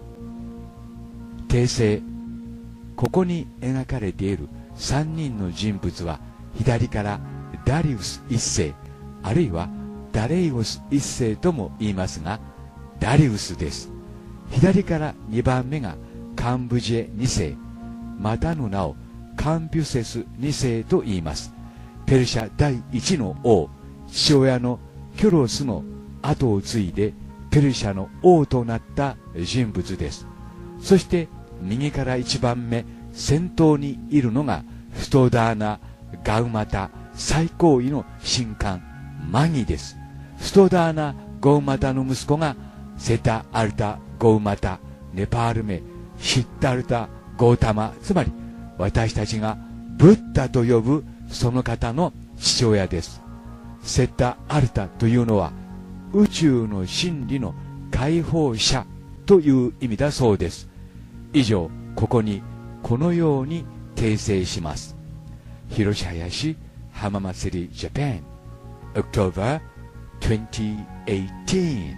訂正。ここに描かれているさんにんの人物は左からダリウス一世、あるいはダレイオス一世とも言いますが、ダリウスです。左からにばんめがカンブジェ二世、またの名をカンピュセス二世と言います。ペルシャ第一の王、父親のキョロスの後を継いでペルシャの王となった人物です。そして右からいちばんめ、先頭にいるのがストダーナ・ガウマタ最高位の神官、 マギです。ストダーナ・ゴウマタの息子がセタ・アルタ・ゴウマタ、ネパール名シッタルタ・ゴータマ、つまり私たちがブッダと呼ぶその方の父親です。セッタ・アルタというのは宇宙の真理の解放者という意味だそうです。以上、ここにこのように訂正します。広し林浜祭り Japan October twenty eighteen。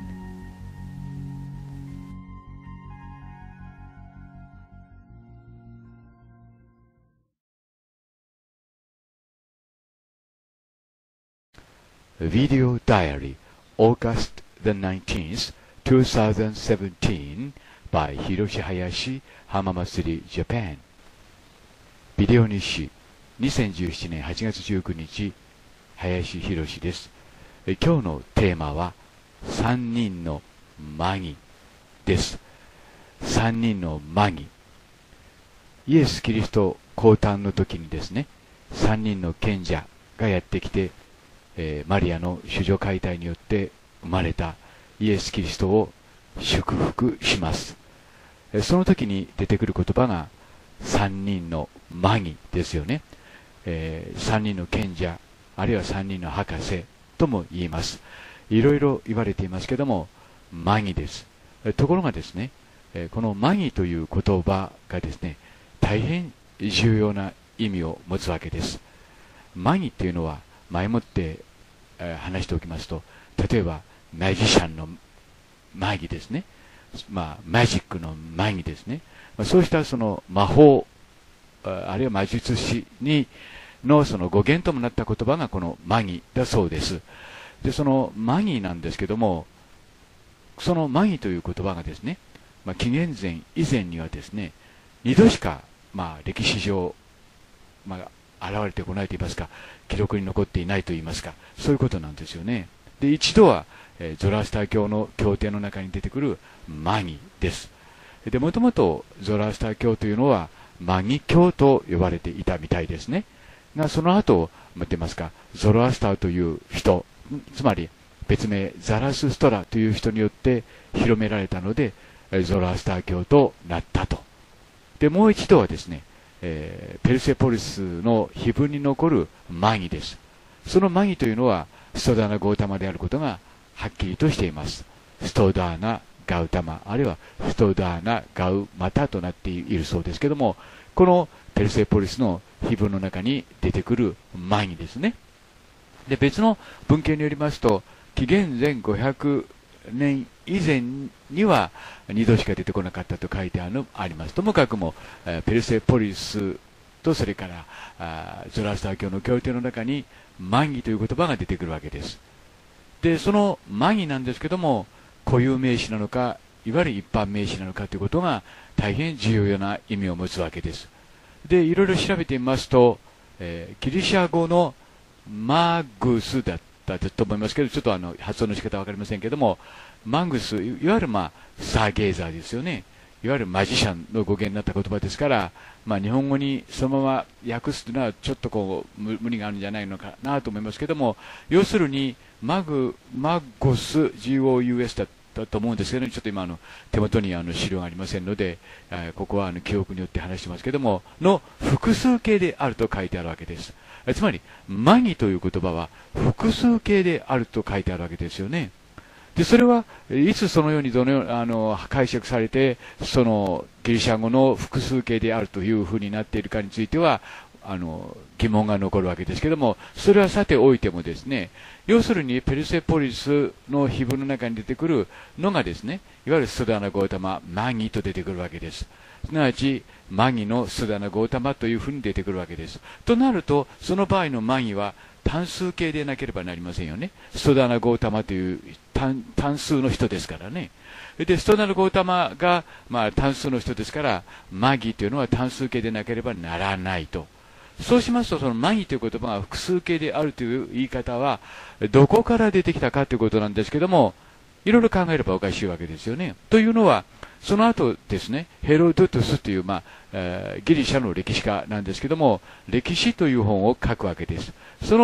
Video Diary August the nineteenth, twenty seventeen by Hiroshi Hayashi Hamamasuri Japan。 ビデオ日誌にせんじゅうななねんはちがつじゅうくにち、林博です。え今日のテーマはさんにんのマギです。さんにんのマギ、イエス・キリスト降誕の時にですね、さんにんの賢者がやってきて、えー、マリアの主女解体によって生まれたイエス・キリストを祝福します。えその時に出てくる言葉がさんにんのマギですよね。えー、さんにんの賢者、あるいはさんにんの博士とも言います。いろいろ言われていますけども、マギです。えところがですね、えこのマギという言葉がですね、大変重要な意味を持つわけです。マギっていうのは前もって、えー、話しておきますと、例えばマジシャンのマギですね、まあ、マジックのマギですね、まあ、そうしたその魔法、あるいは魔術師にのその語源ともなった言葉がこのマギだそうです。で、そのマギなんですけども、そのマギという言葉がですね、まあ、紀元前以前にはですね、二度しか、まあ、歴史上、まあ、現れてこないといいますか、記録に残っていないといいますか、そういうことなんですよね。で、一度は、えー、ゾラスター教の経典の中に出てくるマギです。で、もともとゾラスター教というのはマギ教と呼ばれていたみたいですね。が、その後、待ってますか、ゾロアスターという人、つまり別名ザラスストラという人によって広められたので、ゾロアスター教となったと。で、もう一度はですね、えー、ペルセポリスの碑文に残るマギです。そのマギというのはストダーナ・ゴータマであることがはっきりとしています。ストダーナ・ガウタマ、あるいはストダーナ・ガウマタとなっているそうですけども、このペルセポリスの碑文の中に出てくるマギですね。で、別の文献によりますと、紀元前ごひゃくねん以前にはにどしか出てこなかったと書いてあるあります。ともかくも、えー、ペルセポリスとそれからあゾラスター教の経典の中にマギという言葉が出てくるわけです。で、そのマギなんですけども、固有名詞なのか、いわゆる一般名詞なのかということが大変重要な意味を持つわけです。で、いろいろ調べてみますと、えー、ギリシャ語のマグスだったと思いますけど、ちょっとあの発音の仕方は分かりませんけども、マグス、いわゆる、まあ、スターゲーザーですよね。いわゆるマジシャンの語源になった言葉ですから、まあ、日本語にそのまま訳すというのはちょっとこう無理があるんじゃないのかなと思いますけども、要するにマグ、マゴス、ジーオーユーエス だったと思うんですけど、ね、ちょっと今あの手元にあの資料がありませんので、えー、ここはあの記憶によって話してますけども、の複数形であると書いてあるわけです。つまり、マギという言葉は複数形であると書いてあるわけですよね。で、それはいつそのようにどのようあの解釈されて、そのギリシャ語の複数形であるというふうになっているかについては、あの疑問が残るわけですけども、それはさておいてもですね、要するにペルセポリスの碑文の中に出てくるのがですね、いわゆるスダナ・ゴータマ、マギと出てくるわけです。すなわち、マギのスダナ・ゴータマというふうに出てくるわけです。となると、その場合のマギは単数形でなければなりませんよね。ストダナ・ゴータマという 単, 単数の人ですからね。で、ストダナ・ゴータマが、まあ、単数の人ですから、マギというのは単数形でなければならないと。そうしますと、そのマギという言葉が複数形であるという言い方は、どこから出てきたかということなんですけども、いろいろ考えればおかしいわけですよね。というのは、その後ですね、ヘロドトスという、まあえー、ギリシャの歴史家なんですけども、歴史という本を書くわけです。その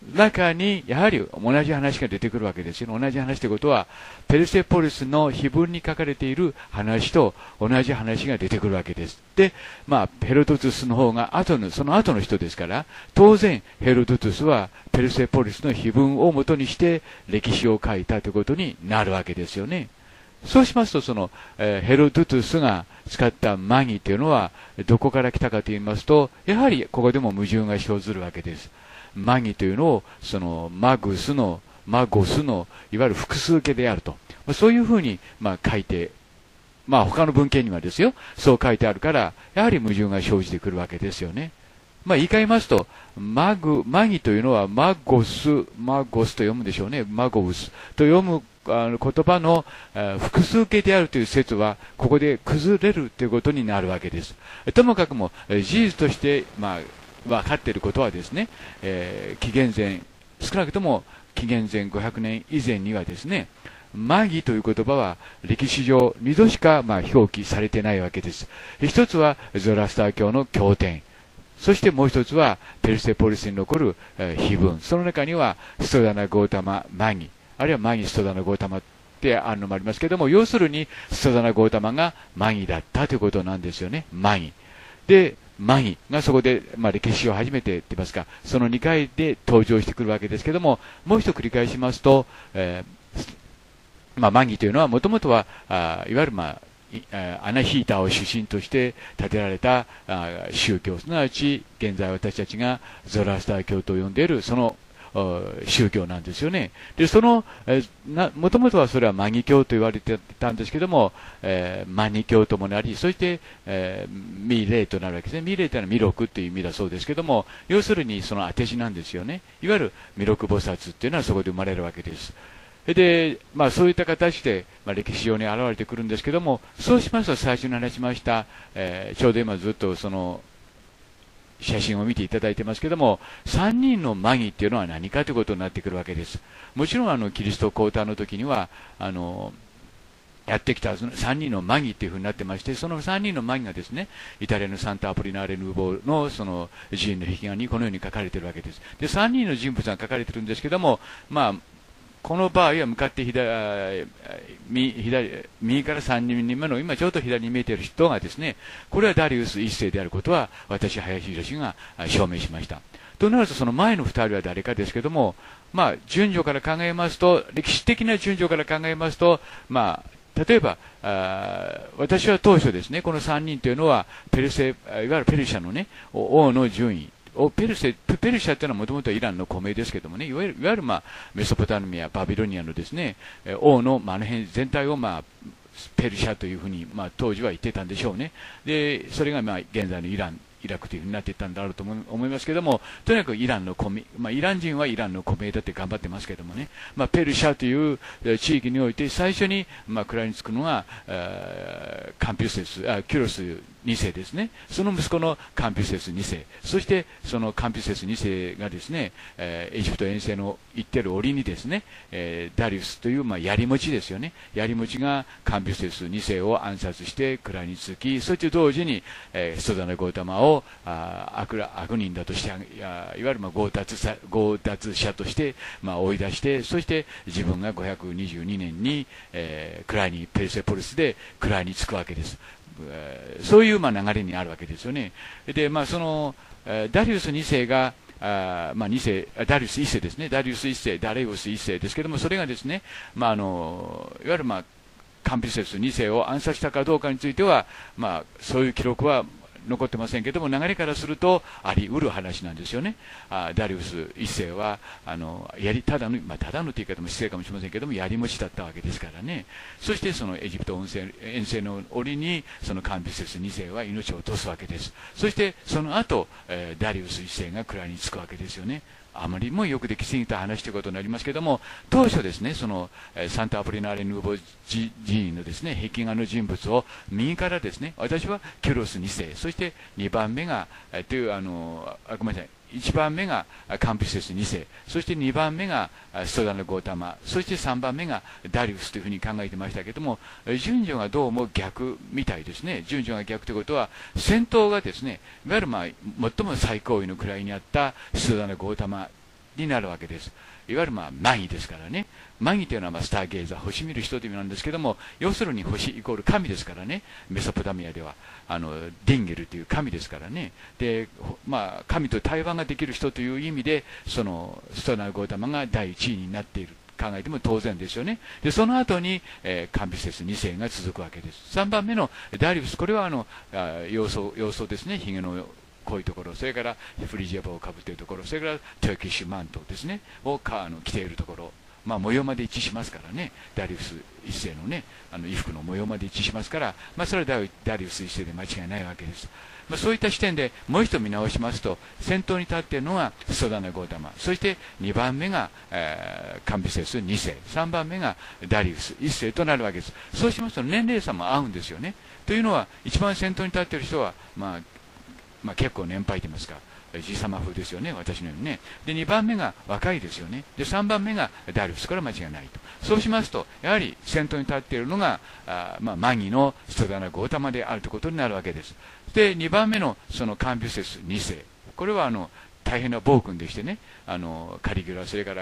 中にやはり同じ話が出てくるわけですよ。同じ話ということは、ペルセポリスの碑文に書かれている話と同じ話が出てくるわけです。で、まあ、ヘロドトゥスの方が後の、その後の人ですから、当然ヘロドトゥスはペルセポリスの碑文を元にして歴史を書いたということになるわけですよね。そうしますと、その、えー、ヘロドトゥスが使ったマギというのはどこから来たかと言いますと、やはりここでも矛盾が生ずるわけです。マギというのを、そのマグスの、マゴスの、いわゆる複数形であると。そういうふうに、まあ、書いて、まあ、他の文献にはですよ、そう書いてあるから、やはり矛盾が生じてくるわけですよね。まあ、言い換えますと、マグ、マギというのは、マゴス、マゴスと読むでしょうね。マゴウスと読むあの言葉の、えー、複数形であるという説は、ここで崩れるということになるわけです。ともかくも、えー、事実として、まあ、分かっていることはですね、えー、紀元前、少なくとも紀元前ごひゃくねん以前にはですね、マギという言葉は歴史上にどしか、まあ、表記されてないわけです。一つはゾラスター教の経典。そしてもう一つはペルセポリスに残る、えー、碑文。その中にはストダナ・ゴータマ・マギ、あるいはマギ・ストダナ・ゴータマってあるのもありますけれども、要するにストダナ・ゴータマがマギだったということなんですよね。マギ。で、マギがそこで、まあ、歴史を初めて言ってますか、そのにかいで登場してくるわけですけれども、もう一度繰り返しますと、えーまあ、マギというのはもともとは、あいわゆる、まあ、アナヒーターを主神として建てられたあ宗教、すなわち現在私たちがゾラスター教と呼んでいるその宗教なんですよね。で、その、えな、もともとはそれはマギ教と言われていたんですけども、えー、マニ教ともなり、そして、えー、ミレイとなるわけですね。ミレイというのは弥勒という意味だそうですけども、要するにその当て字なんですよね。いわゆる弥勒菩薩っていうのはそこで生まれるわけです。で、まあ、そういった形で、まあ、歴史上に現れてくるんですけども、そうしますと最初に話しました、えー、ちょうど今ずっとその写真を見ていただいてますけども、さんにんのマギっていうのは何かということになってくるわけです。もちろんあのキリスト降誕の時にはあのやってきたそのさんにんのマギっていうふうになってまして、そのさんにんのマギがですね、イタリアのサンタアポリナーレ・ヌーボーのその寺院の壁画にこのように書かれているわけです。で、さんにんの人物が書かれているんですけども、まあこの場合は向かって左、左、右からさんにんめの今ちょうど左に見えている人がですね、これはダリウス一世であることは私、林宏が証明しました。となるとその前のふたりは誰かですけども、まあ順序から考えますと、歴史的な順序から考えますと、まあ例えばあ私は当初ですね、このさんにんというのはペルセ、いわゆるペルシャのね、王の順位、ペルセ、ペルシャというのはもともとイランの古名ですけどもね、いわゆる、いわゆるまあ、メソポタミア、バビロニアのですね、王の、まあ、あの辺全体をまあ、ペルシャというふうに、まあ、当時は言ってたんでしょうね。で、それがまあ、現在のイラン、イラクというふうになっていったんだろうと思いますけども、とにかくイランの古名、まあ、イラン人はイランの古名だって頑張ってますけどもね、まあ、ペルシャという地域において最初に、まあ、位につくのが、カンピュセス、あキュロスに世ですね。その息子のカンピュセスに世。そしてそのカンピュセスに世がですね、えー、エジプト遠征の行ってる折にですね、えー、ダリウスという、まあ、槍持ちですよね。槍持ちがカンピュセスに世を暗殺して位につき、そして同時に、えー、ストダナ・ゴータマをあ 悪, 悪人だとして、いわゆるまあ強奪者、強奪者として、まあ、追い出して、そして自分がごひゃくにじゅうにねんに、えー、位にペルセポリスで位につくわけです。そういうまあ流れにあるわけですよね。で、まあ、そのダリウスに世があ、まあ、に世、ダリウスいっ世ですね。ダリウスいっ世、ダレウスいっ世ですけども、それがですね、まあ、あのいわゆる、まあ、カンピュセスに世を暗殺したかどうかについては、まあ、そういう記録は残ってませんけども、流れからするとあり得る話なんですよね。あダリウスいっ世はあのやりただの、まあ、ただのという言い方も失礼かもしれませんけども、槍持ちだったわけですからね。そしてそのエジプト遠征の折にそのカンピュセスに世は命を落とすわけです。そしてその後、えー、ダリウスいっ世が位につくわけですよね。あまりもよくできすぎた話ということになりますけれども、当初ですね、そのサンタアポリナーレ・ヌーボー寺院のですね、壁画の人物を右からですね、私はキュロスに世、そしてにばんめが、えというあのあごめんなさい、いちばんめがカンピュセスに世、そしてにばんめがストダナ・ゴータマ、そしてさんばんめがダリウスというふうに考えてましたけれども、順序がどうも逆みたいですね。順序が逆ということは、先頭がですね、いわゆるまあ最も最高位の位にあったストダナ・ゴータマになるわけです。いわゆるまあマギですからね。マギというのはまあスターゲーザー、星見る人という意味なんですけども、要するに星イコール神ですからね。メソポタミアではあのディンゲルという神ですからね。で、まあ、神と対話ができる人という意味で、そのストナゴータマが第一位になっている考えても当然ですよね。で、その後に、えー、カンビセスにせいが続くわけです。さんばんめのダリウス、これはあのあ様相、様相ですね。ヒゲのこういうところ、それからフリジア帽をかぶっているところ、それからトーキッシュマントですね、をかあの着ているところ、まあ、模様まで一致しますからね、ダリウス一世のね、あの衣服の模様まで一致しますから、まあ、それはダリウス一世で間違いないわけです。まあ、そういった視点でもう一度見直しますと、先頭に立っているのがストダナ・ゴータマ、そしてにばんめが、えー、カンビセスにせい、さんばんめがダリウスいっせいとなるわけです。そうしますと年齢差も合うんですよね。というのは、一番先頭に立っている人は、まあまあ、結構年配といいますか、じいさま風ですよね、私のようにね。で、にばんめが若いですよね。で、さんばんめがダリウス、これは間違いないと。そうしますと、やはり先頭に立っているのが、あまあ、マギのストダナ・ゴータマであるということになるわけです。で、にばんめのそのカンビセスにせい、これはあの大変な暴君でしてね、あのカリギュラ、それから、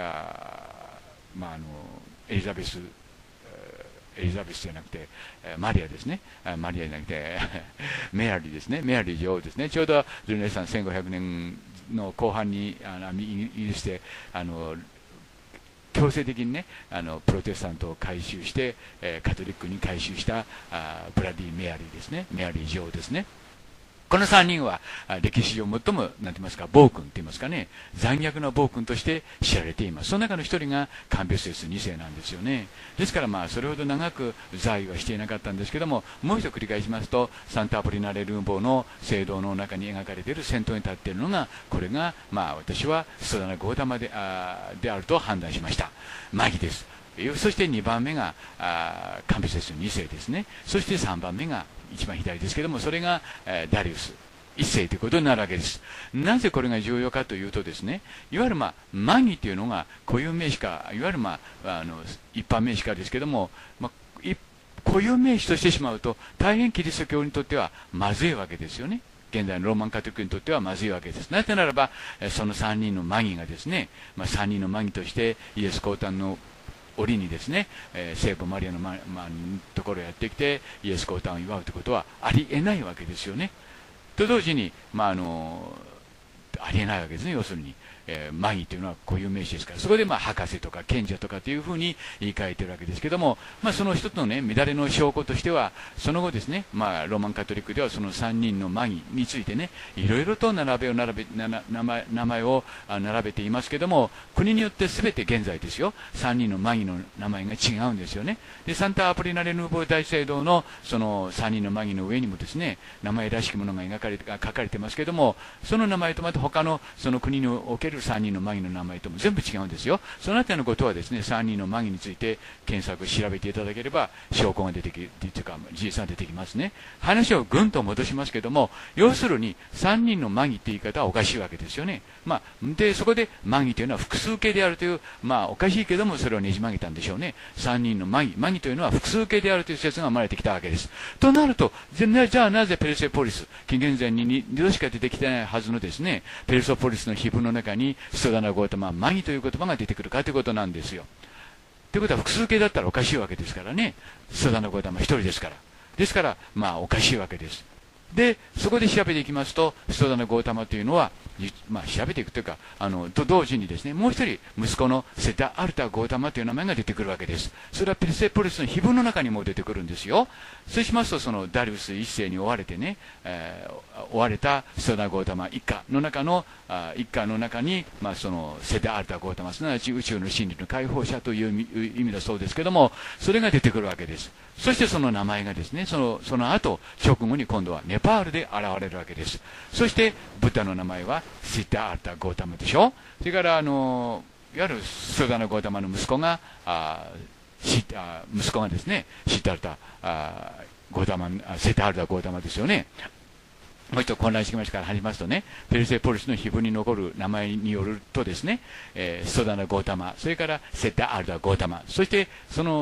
まあ、あのエリザベス、エリザベスじゃなくて、マリアですね。マリアじゃなくて、メアリーですね。メアリー女王ですね。ちょうどルネサンせんごひゃくねんの後半に、あのイギリスで、あの、強制的にね、あの、プロテスタントを改宗して、えー、カトリックに改宗したあブラディ・メアリーですね。メアリー女王ですね。このさんにんは歴史上最も、なんて言いますか、暴君と言いますかね、残虐な暴君として知られています。その中の一人がカンビセスにせいなんですよね。ですからまあ、それほど長く在位はしていなかったんですけども、もう一度繰り返しますと、サンタアポリナレルーボの聖堂の中に描かれている先頭に立っているのが、これが、まあ私はストダナ・ゴータマで あ, であると判断しました。マギです。そしてにばんめがあカンビセスにせいですね。そしてさんばんめが一番左ですけども、それが、えー、ダリウスいっせいということになるわけです。なぜこれが重要かというとですね、いわゆるまあマギというのが固有名詞か、いわゆるまああの一般名詞かですけども、まあ、固有名詞としてしまうと大変キリスト教にとってはまずいわけですよね。現代のローマンカトリックにとってはまずいわけです。なぜならば、そのさんにんのマギがですね、まあ、さんにんのマギとしてイエス降誕の折にですね、えー、聖母マリアの、ままあ、ところへやってきてイエス降誕を祝うということはありえないわけですよね。と同時に、まあ、あのありえないわけですね。要するに、えー、マギというのは固有名詞ですから、そこでまあ博士とか賢者とかというふうに言い換えているわけですけども、まあ、その一つのね、乱れの証拠としては、その後ですね、まあ、ローマンカトリックではそのさんにんのマギについてね、いろいろと並べを並べな名前名前を並べていますけども、国によってすべて現在ですよ、さんにんのマギの名前が違うんですよね。で、サンタアポリナレ・ヌーボー大聖堂のそのさんにんのマギの上にもですね、名前らしきものが描かれて書かれてますけども、その名前とまた他のその国におけるさんにんのマギの名前とも全部違うんですよ。そのあたりのことはですね、さんにんのマギについて検索調べていただければ証拠が出てきというか事実が出てきますね。話をぐんと戻しますけども、要するにさんにんのマギって言い方はおかしいわけですよね。まあ、でそこでマギというのは複数形であるという、まあおかしいけどもそれをねじ曲げたんでしょうね。さんにんのマギマギというのは複数形であるという説が生まれてきたわけです。となると、じゃあなぜペルセポリス、紀元前ににどしか出てきてないはずのですね、ペルセポリスの碑文の中にストダナ・ゴータマ、マギという言葉が出てくるかということなんですよ。ということは複数形だったらおかしいわけですからね。ストダナ・ゴータマ一人ですから。ですから、まあおかしいわけです。で、そこで調べていきますと、ストダナ・ゴータマというのは、まあ、調べていくというか、あの、と同時にですね、もう一人、息子のセタ・アルタ・ゴータマという名前が出てくるわけです。それはペルセポリスの碑文の中にも出てくるんですよ。そうしますと、そのダリウス一世に追われてね、えー、追われたストダナ・ゴータマ一家の中の、あ一家の中に、まあ、そのセタ・アルタ・ゴータマ、すなわち宇宙の真理の解放者という意味だそうですけども、それが出てくるわけです。そしてその名前がですね、その、その後、直後に今度はネパールで現れるわけです。そして、ブッダの名前はシッダールタ・ゴータマでしょ。それから、あの、いわゆるストダナ・ゴータマの息子が、あシあ息子がですね、シッダールタ・あゴータマ、セタールタ・ゴータマですよね。もう一度混乱してきましたから始めますとね、ペルセポリスの碑文に残る名前によるとですね、えー、ストダナ・ゴータマ、それからセッダ・アルダ・ゴータマ、そしてその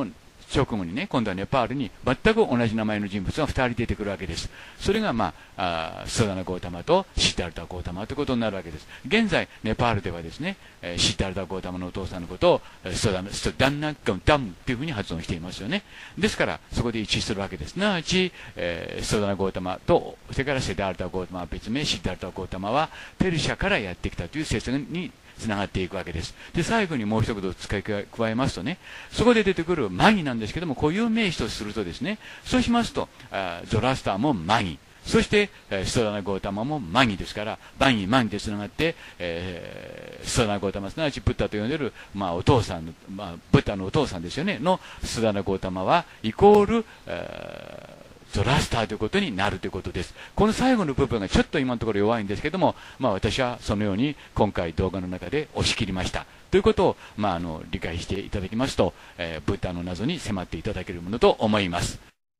直後にね、今度はネパールに全く同じ名前の人物がふたり出てくるわけです。それが、まあ、あストダナ・ゴータマとシッダルタ・ゴータマということになるわけです。現在、ネパールではですね、えー、シッダルタ・ゴータマのお父さんのことをストダナ、ストダンナ・ゴンタムというふうに発音していますよね。ですから、そこで一致するわけです。すなわち、えー、ストダナ・ゴータマと、それからシッダルタ・ゴータマは別名、シッダルタ・ゴータマはペルシャからやってきたという説につながっていくわけです。で、最後にもう一言付け加えますとね、そこで出てくるマギなんですけども、固有名詞とするとですね、そうしますと、あゾラスターもマギ、そして、えー、ストダナ・ゴータマもマギですから、マギ、マギでつながって、えー、ストダナ・ゴータマ、すなわちブッダと呼んでる、まあ、お父さんの、まあ、ブッダのお父さんですよね、のストダナ・ゴータマは、イコール、えーゾラスターということになるということです。この最後の部分がちょっと今のところ弱いんですけども、まあ私はそのように今回動画の中で押し切りました。ということを、まああの、理解していただきますと、えー、ブッダの謎に迫っていただけるものと思います。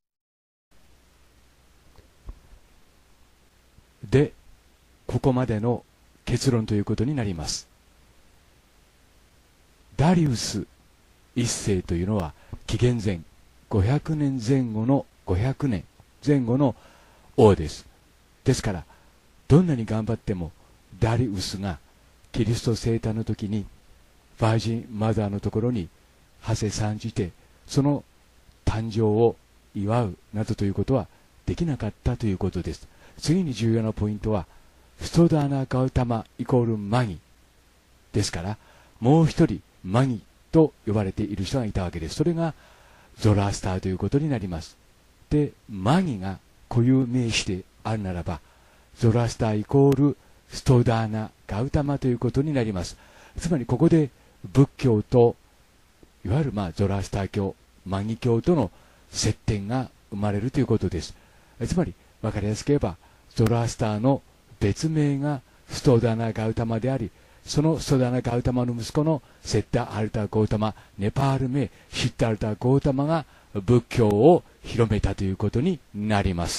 で、ここまでの結論ということになります。ダリウス一世というのは紀元前ごひゃくねんぜん後のごひゃくねんぜん後の王です。ですから、どんなに頑張ってもダリウスがキリスト生誕の時にバージンマザーのところに馳せ参じて、その誕生を祝うなどということはできなかったということです。次に重要なポイントは、ストダーナ・ガウタマイコールマギですから、もう一人マギと呼ばれている人がいたわけです。それがゾラスターということになります。で、マギが固有名詞であるならば、ゾラスターイコールストダーナ・ガウタマということになります。つまりここで仏教といわゆるまあゾラスター教、マギ教との接点が生まれるということです。つまり分かりやすく言えば、ゾラスターの別名がストダーナ・ガウタマであり、そのストダーナ・ガウタマの息子のセッダ・アルタ・ゴータマ、ネパール名シッダ・アルタ・ゴータマが仏教を広めたということになります。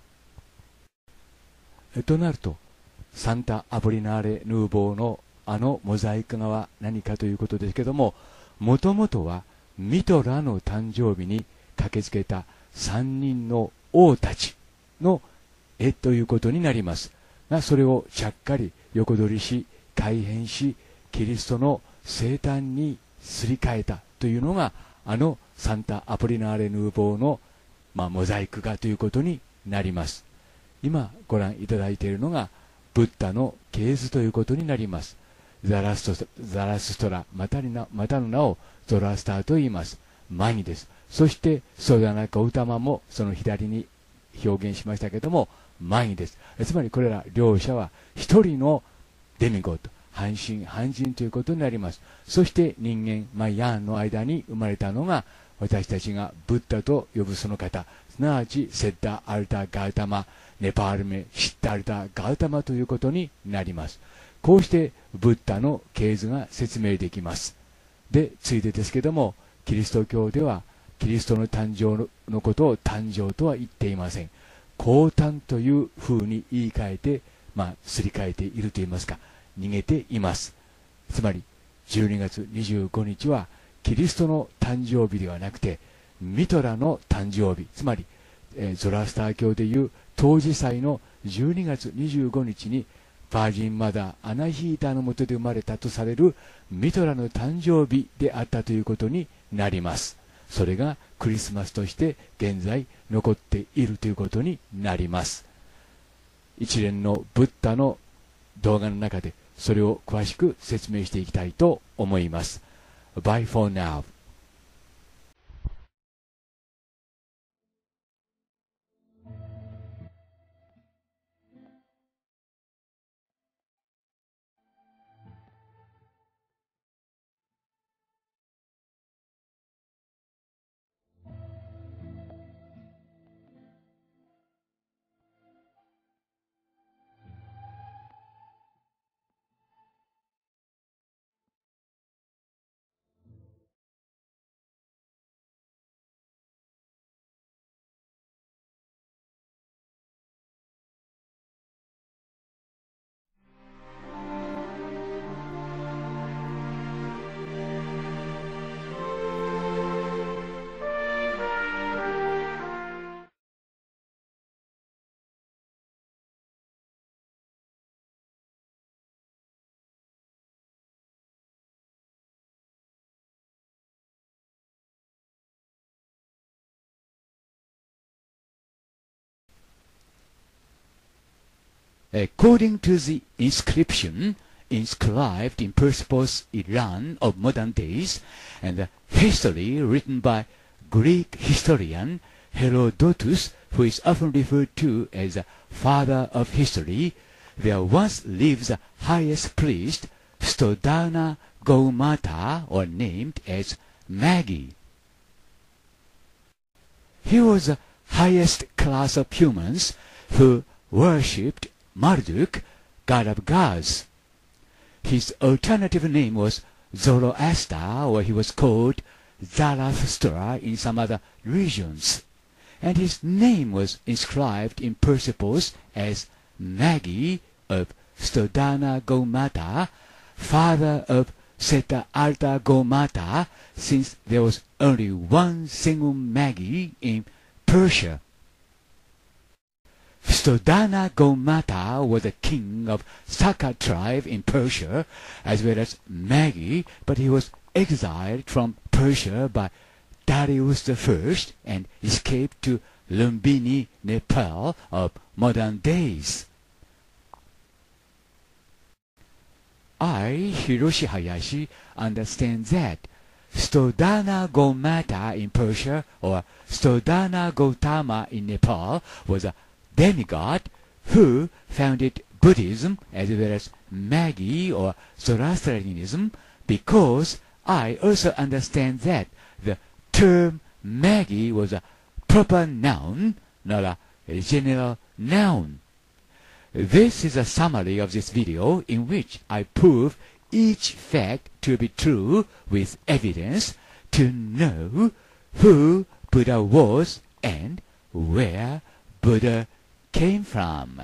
となると、サンタ・アポリナーレ・ヌーボーのあのモザイク画は何かということですけども、もともとはミトラの誕生日に駆けつけた三人の王たちの絵ということになりますが、それをちゃっかり横取りし改変し、キリストの生誕にすり替えたというのが、あのサンタ・アポリナーレ・ヌーボーの、まあ、モザイク画ということになります。今ご覧いただいているのがブッダの系図ということになります。ザラストザラストラまたになまたの名をゾラスターと言います。マギです。そしてソダナ・ゴウタマもその左に表現しましたけどもマギです。つまりこれら両者は一人のデミゴッド、半身半人ということになります。そして人間、まあ、ヤーンの間に生まれたのが私たちがブッダと呼ぶその方、すなわちセッダ・アルタ・ガウタマ、ネパール名シッダ・アルタ・ガウタマということになります。こうしてブッダの系図が説明できます。で、ついでですけども、キリスト教ではキリストの誕生のことを誕生とは言っていません。降誕というふうに言い換えて、まあ、すり替えていると言いますか、逃げています。つまり、じゅうにがつにじゅうごにちはキリストの誕生日ではなくて、ミトラの誕生日、つまり、えー、ゾラスター教でいう冬至祭のじゅうにがつにじゅうごにちにバージンマダーアナヒータのもとで生まれたとされるミトラの誕生日であったということになります。それがクリスマスとして現在残っているということになります。一連のブッダの動画の中でそれを詳しく説明していきたいと思います。Bye for now. According to the inscription inscribed in Persepolis, Iran of modern days, and the history written by Greek historian Herodotus, who is often referred to as the father of history, there once lived the highest priest, Stodana Gaumata, or named as Magi. He was the highest class of humans who worshipped Marduk, god of gods. His alternative name was Zoroaster, or he was called Zarathustra in some other regions, and his name was inscribed in Persepolis as Magi of Stodana Gaumata, father of Seta Alta Gaumata, since there was only one single Magi in Persia. Stodana Gaumata was the king of Saka tribe in Persia, as well as Magi, but he was exiled from Persia by Darius the First and escaped to Lumbini, Nepal of modern days. I, Hiroshi Hayashi, understand that Stodana Gaumata in Persia or Stodana Gautama in Nepal was a demigod who founded Buddhism as well as Magi or Zoroastrianism, because I also understand that the term Magi was a proper noun, not a general noun. This is a summary of this video in which I prove each fact to be true with evidence to know who Buddha was and where Buddha came from.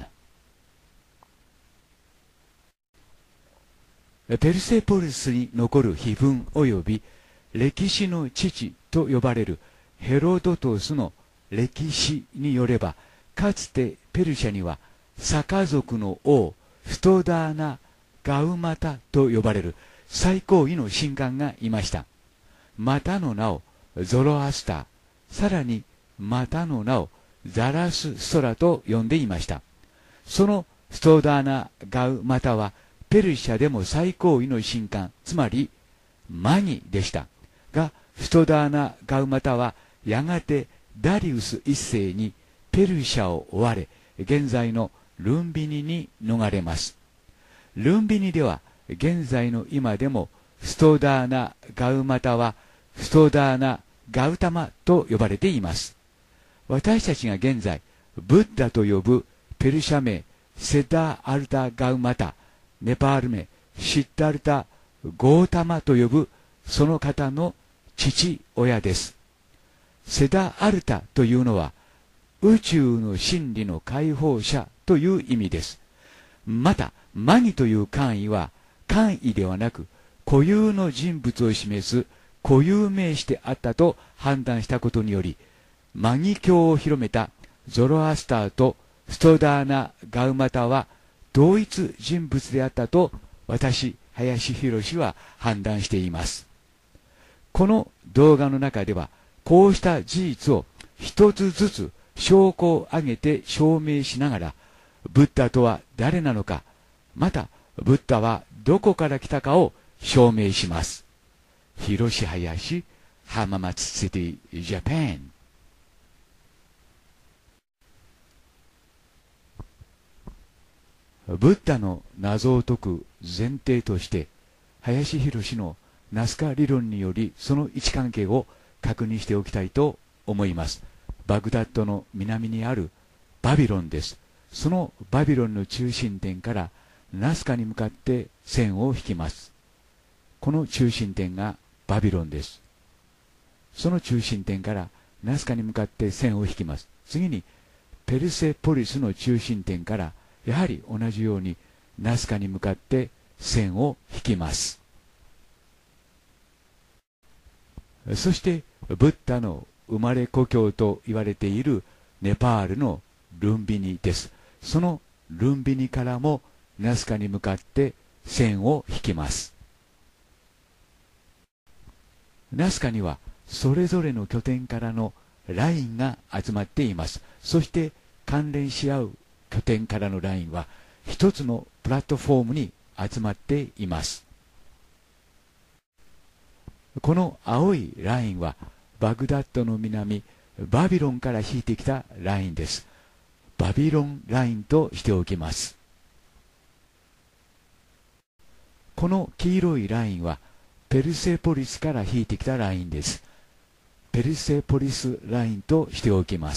ペルセポリスに残る碑文及び歴史の父と呼ばれるヘロドトスの歴史によれば、かつてペルシャにはサカ族の王ストダーナ・ガウマタと呼ばれる最高位の神官がいました。またの名をゾロアスター、さらにまたの名をザラスソラと呼んでいました。そのストダーナ・ガウマタはペルシャでも最高位の神官、つまりマギでしたが、ストダーナ・ガウマタはやがてダリウス一世にペルシャを追われ、現在のルンビニに逃れます。ルンビニでは現在の今でもストダーナ・ガウマタはストダーナ・ガウタマと呼ばれています。私たちが現在ブッダと呼ぶペルシャ名セダアルタ・ガウマタ、ネパール名シッダルタ・ゴータマと呼ぶその方の父親です。セダアルタというのは宇宙の真理の解放者という意味です。またマギという漢意は漢意ではなく固有の人物を示す固有名詞であったと判断したことにより、マギ教を広めたゾロアスターとストダーナ・ガウマタは同一人物であったと私林博は判断しています。この動画の中ではこうした事実を一つずつ証拠を挙げて証明しながら、ブッダとは誰なのか、またブッダはどこから来たかを証明します。広志林、浜松シティ、ジャパン。ブッダの謎を解く前提として、林博のナスカ理論によりその位置関係を確認しておきたいと思います。バグダッドの南にあるバビロンです。そのバビロンの中心点からナスカに向かって線を引きます。この中心点がバビロンです。その中心点からナスカに向かって線を引きます。次にペルセポリスの中心点からやはり同じようにナスカに向かって線を引きます。そしてブッダの生まれ故郷と言われているネパールのルンビニです。そのルンビニからもナスカに向かって線を引きます。ナスカにはそれぞれの拠点からのラインが集まっています。そして関連し合う拠点からのラインは一つのプラットフォームに集まっています。この青いラインはバグダッドの南バビロンから引いてきたラインです。バビロンラインとしておきます。この黄色いラインはペルセポリスから引いてきたラインです。ペルセポリスラインとしておきます。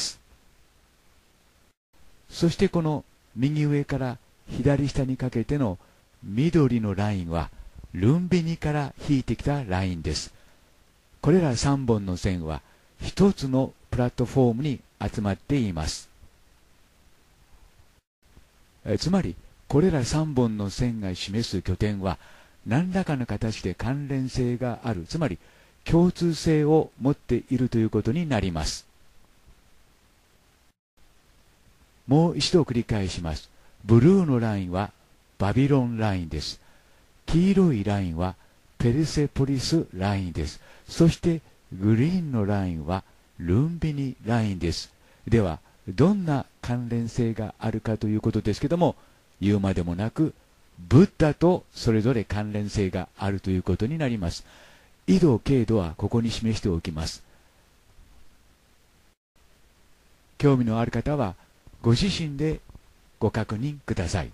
そしてこの右上から左下にかけての緑のラインはルンビニから引いてきたラインです。これらさんぼんの線は一つのプラットフォームに集まっています。えつまりこれらさんぼんの線が示す拠点は何らかの形で関連性がある、つまり共通性を持っているということになります。もう一度繰り返します。ブルーのラインはバビロンラインです。黄色いラインはペルセポリスラインです。そしてグリーンのラインはルンビニラインです。ではどんな関連性があるかということですけども、言うまでもなくブッダとそれぞれ関連性があるということになります。緯度経度はここに示しておきます。興味のある方はご自身でご確認ください。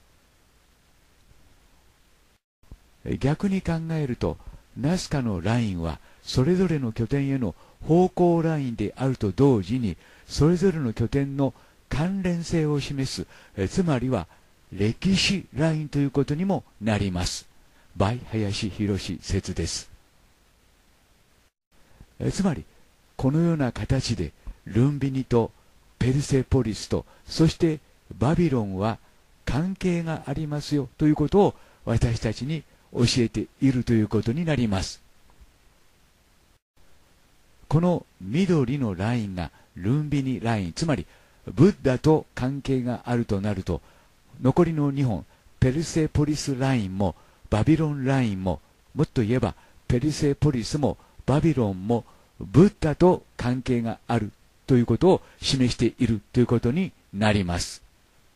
逆に考えるとナスカのラインはそれぞれの拠点への方向ラインであると同時にそれぞれの拠点の関連性を示す、えつまりは歴史ラインということにもなります。by林博説です。えつまりこのような形でルンビニとペルセポリスとそしてバビロンは関係がありますよということを私たちに教えているということになります。この緑のラインがルンビニライン、つまりブッダと関係があるとなると、残りのにほんペルセポリスラインもバビロンラインも、もっと言えばペルセポリスもバビロンもブッダと関係があるということを示しているということになります。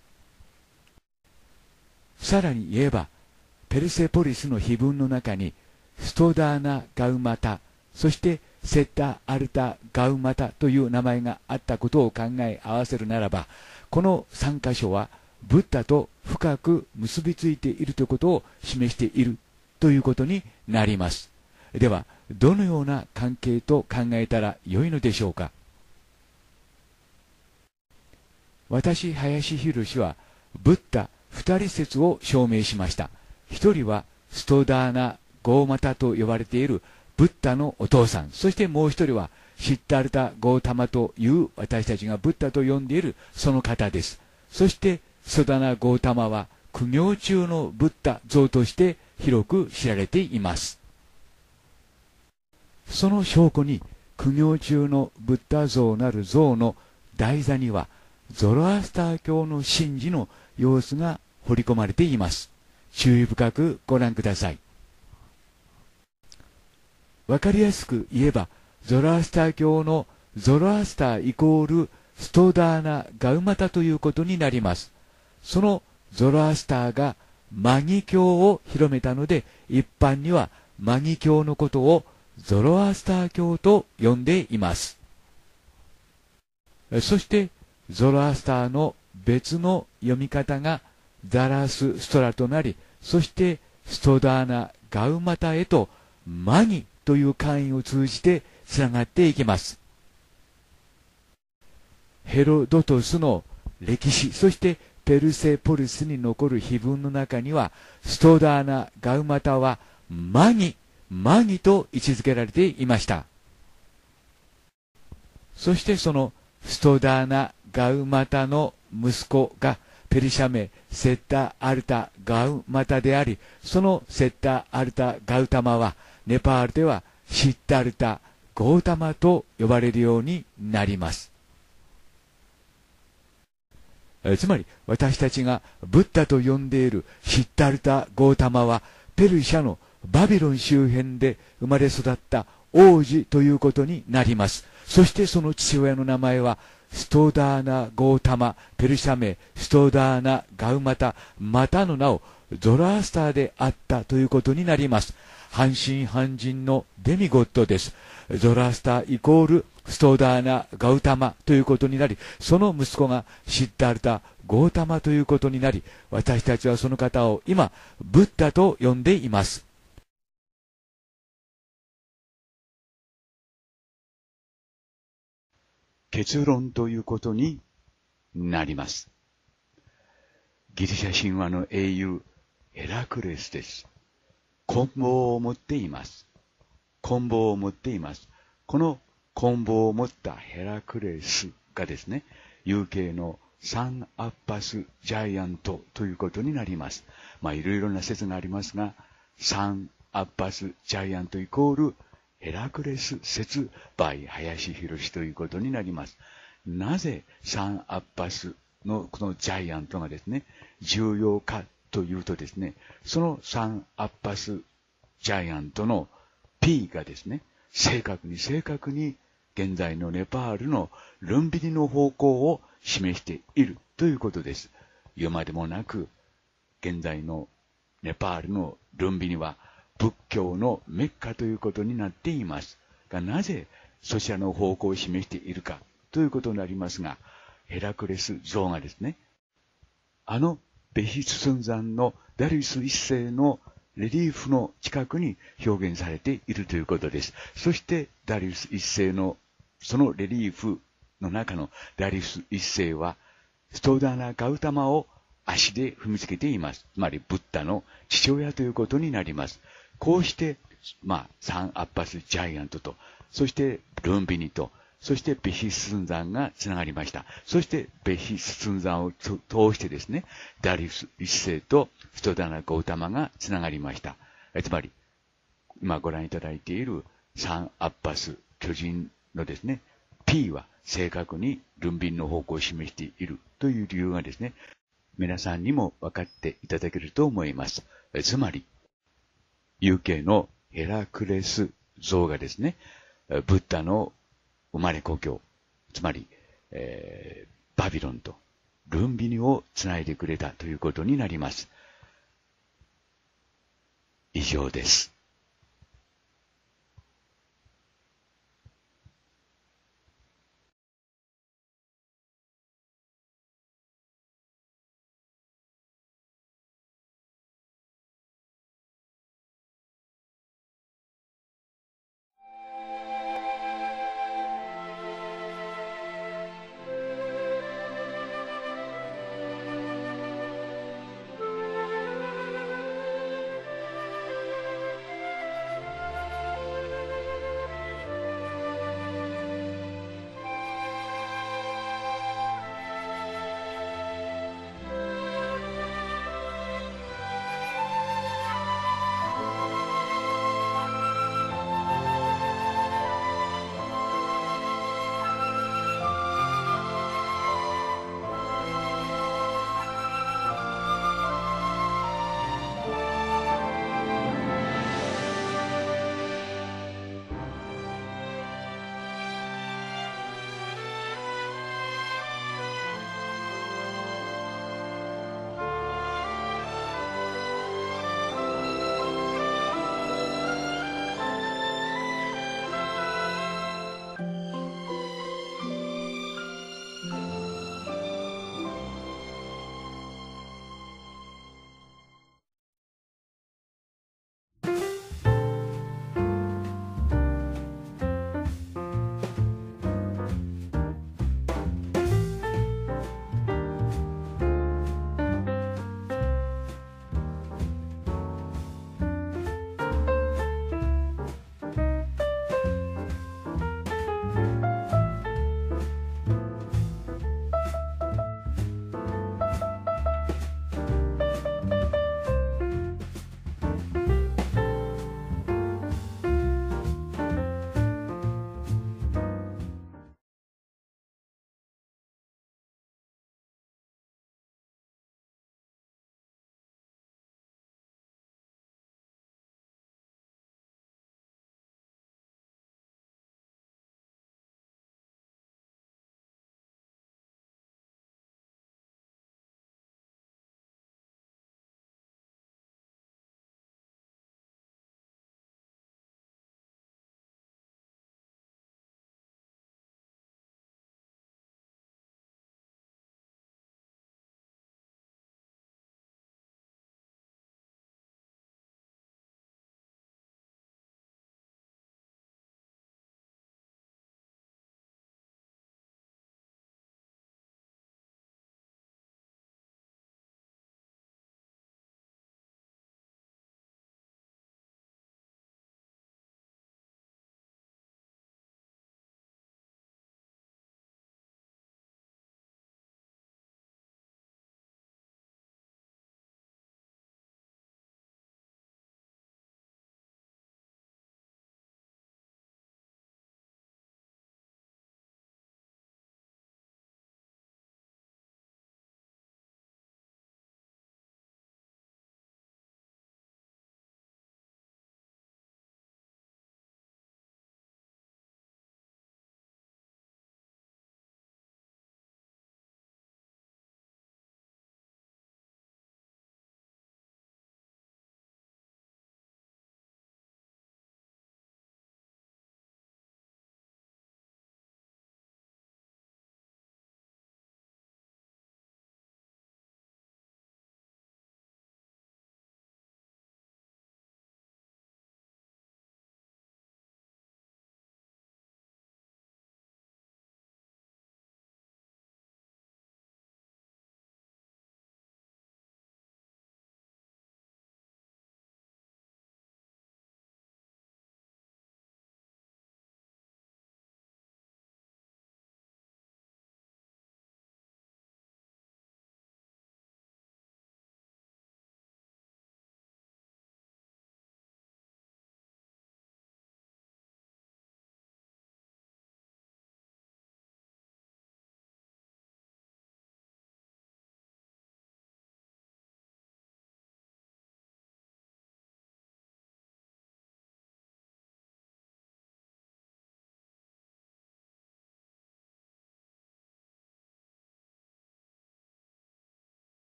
さらに言えばペルセポリスの碑文の中にストダーナ・ガウマタ、そしてセッタ・アルタ・ガウマタという名前があったことを考え合わせるならば、このさん箇所はブッダと深く結びついているということを示しているということになります。ではどのような関係と考えたらよいのでしょうか。私林博はブッダ二人説を証明しました。一人はストダーナ・ゴーマタと呼ばれているブッダのお父さん、そしてもう一人はシッタルタ・ゴータマという私たちがブッダと呼んでいるその方です。そしてストダーナ・ゴータマは苦行中のブッダ像として広く知られています。その証拠に苦行中のブッダ像なる像の台座にはゾロアスター教の神事の様子が彫り込まれています。注意深くご覧ください。わかりやすく言えばゾロアスター教のゾロアスターイコールストダーナ・ガウマタということになります。そのゾロアスターがマギ教を広めたので、一般にはマギ教のことをゾロアスター教と呼んでいます。そしてゾロアスターの別の読み方がザラスストラとなり、そしてストダーナ・ガウマタへとマギという会員を通じてつながっていきます。ヘロドトスの歴史、そしてペルセポリスに残る碑文の中にはストダーナ・ガウマタはマギ、マギと位置づけられていました。そしてそのストダーナ・ガウマタの息子がペルシャ名セッタ・アルタ・ガウマタであり、そのセッタ・アルタ・ガウタマはネパールではシッタルタ・ゴータマと呼ばれるようになります。つまり私たちがブッダと呼んでいるシッタルタ・ゴータマはペルシャのバビロン周辺で生まれ育った王子ということになります。そしてその父親の名前はストダーナ・ゴータマ、ペルシャ名、ストダーナ・ガウマタ、またの名をゾラースターであったということになります。半信半人のデミゴッドです。ゾラースターイコールストダーナ・ガウタマということになり、その息子がシッダルタ・ゴータマということになり、私たちはその方を今、ブッダと呼んでいます。 結論ということになります。ギリシャ神話の英雄、ヘラクレスです。棍棒を持っています。棍棒を持っています。この棍棒を持ったヘラクレスがですね、有形のサンアッパスジャイアントということになります。まあいろいろな説がありますが、サンアッパスジャイアントイコールヘラクレス説 by 林博ということになります。なぜサンアッパスのこのジャイアントがですね、重要かというとですね、そのサンアッパスジャイアントの P がですね、正確に正確に現在のネパールのルンビニの方向を示しているということです。言うまでもなく、現在のネパールのルンビニは仏教のメッカということになっていますが、なぜそちらの方向を示しているかということになりますが、ヘラクレス像がですね、あのベヒススン山のダリウス一世のレリーフの近くに表現されているということです。そしてダリウス一世のそのレリーフの中のダリウス一世はストーダーナ・ガウタマを足で踏みつけています。つまりブッダの父親ということになります。こうして、まあ、サンアッパスジャイアントと、そしてルンビニと、そしてベヒススン山がつながりました。そしてベヒススン山を通してですね、ダリウス一世とストダーナ・ゴータマがつながりました。えつまり、今ご覧いただいているサンアッパス巨人のですね、P は正確にルンビンの方向を示しているという理由がですね、皆さんにも分かっていただけると思います。つまり、有形のヘラクレス像がですね、ブッダの生まれ故郷、つまり、えー、バビロンとルンビニをつないでくれたということになります。以上です。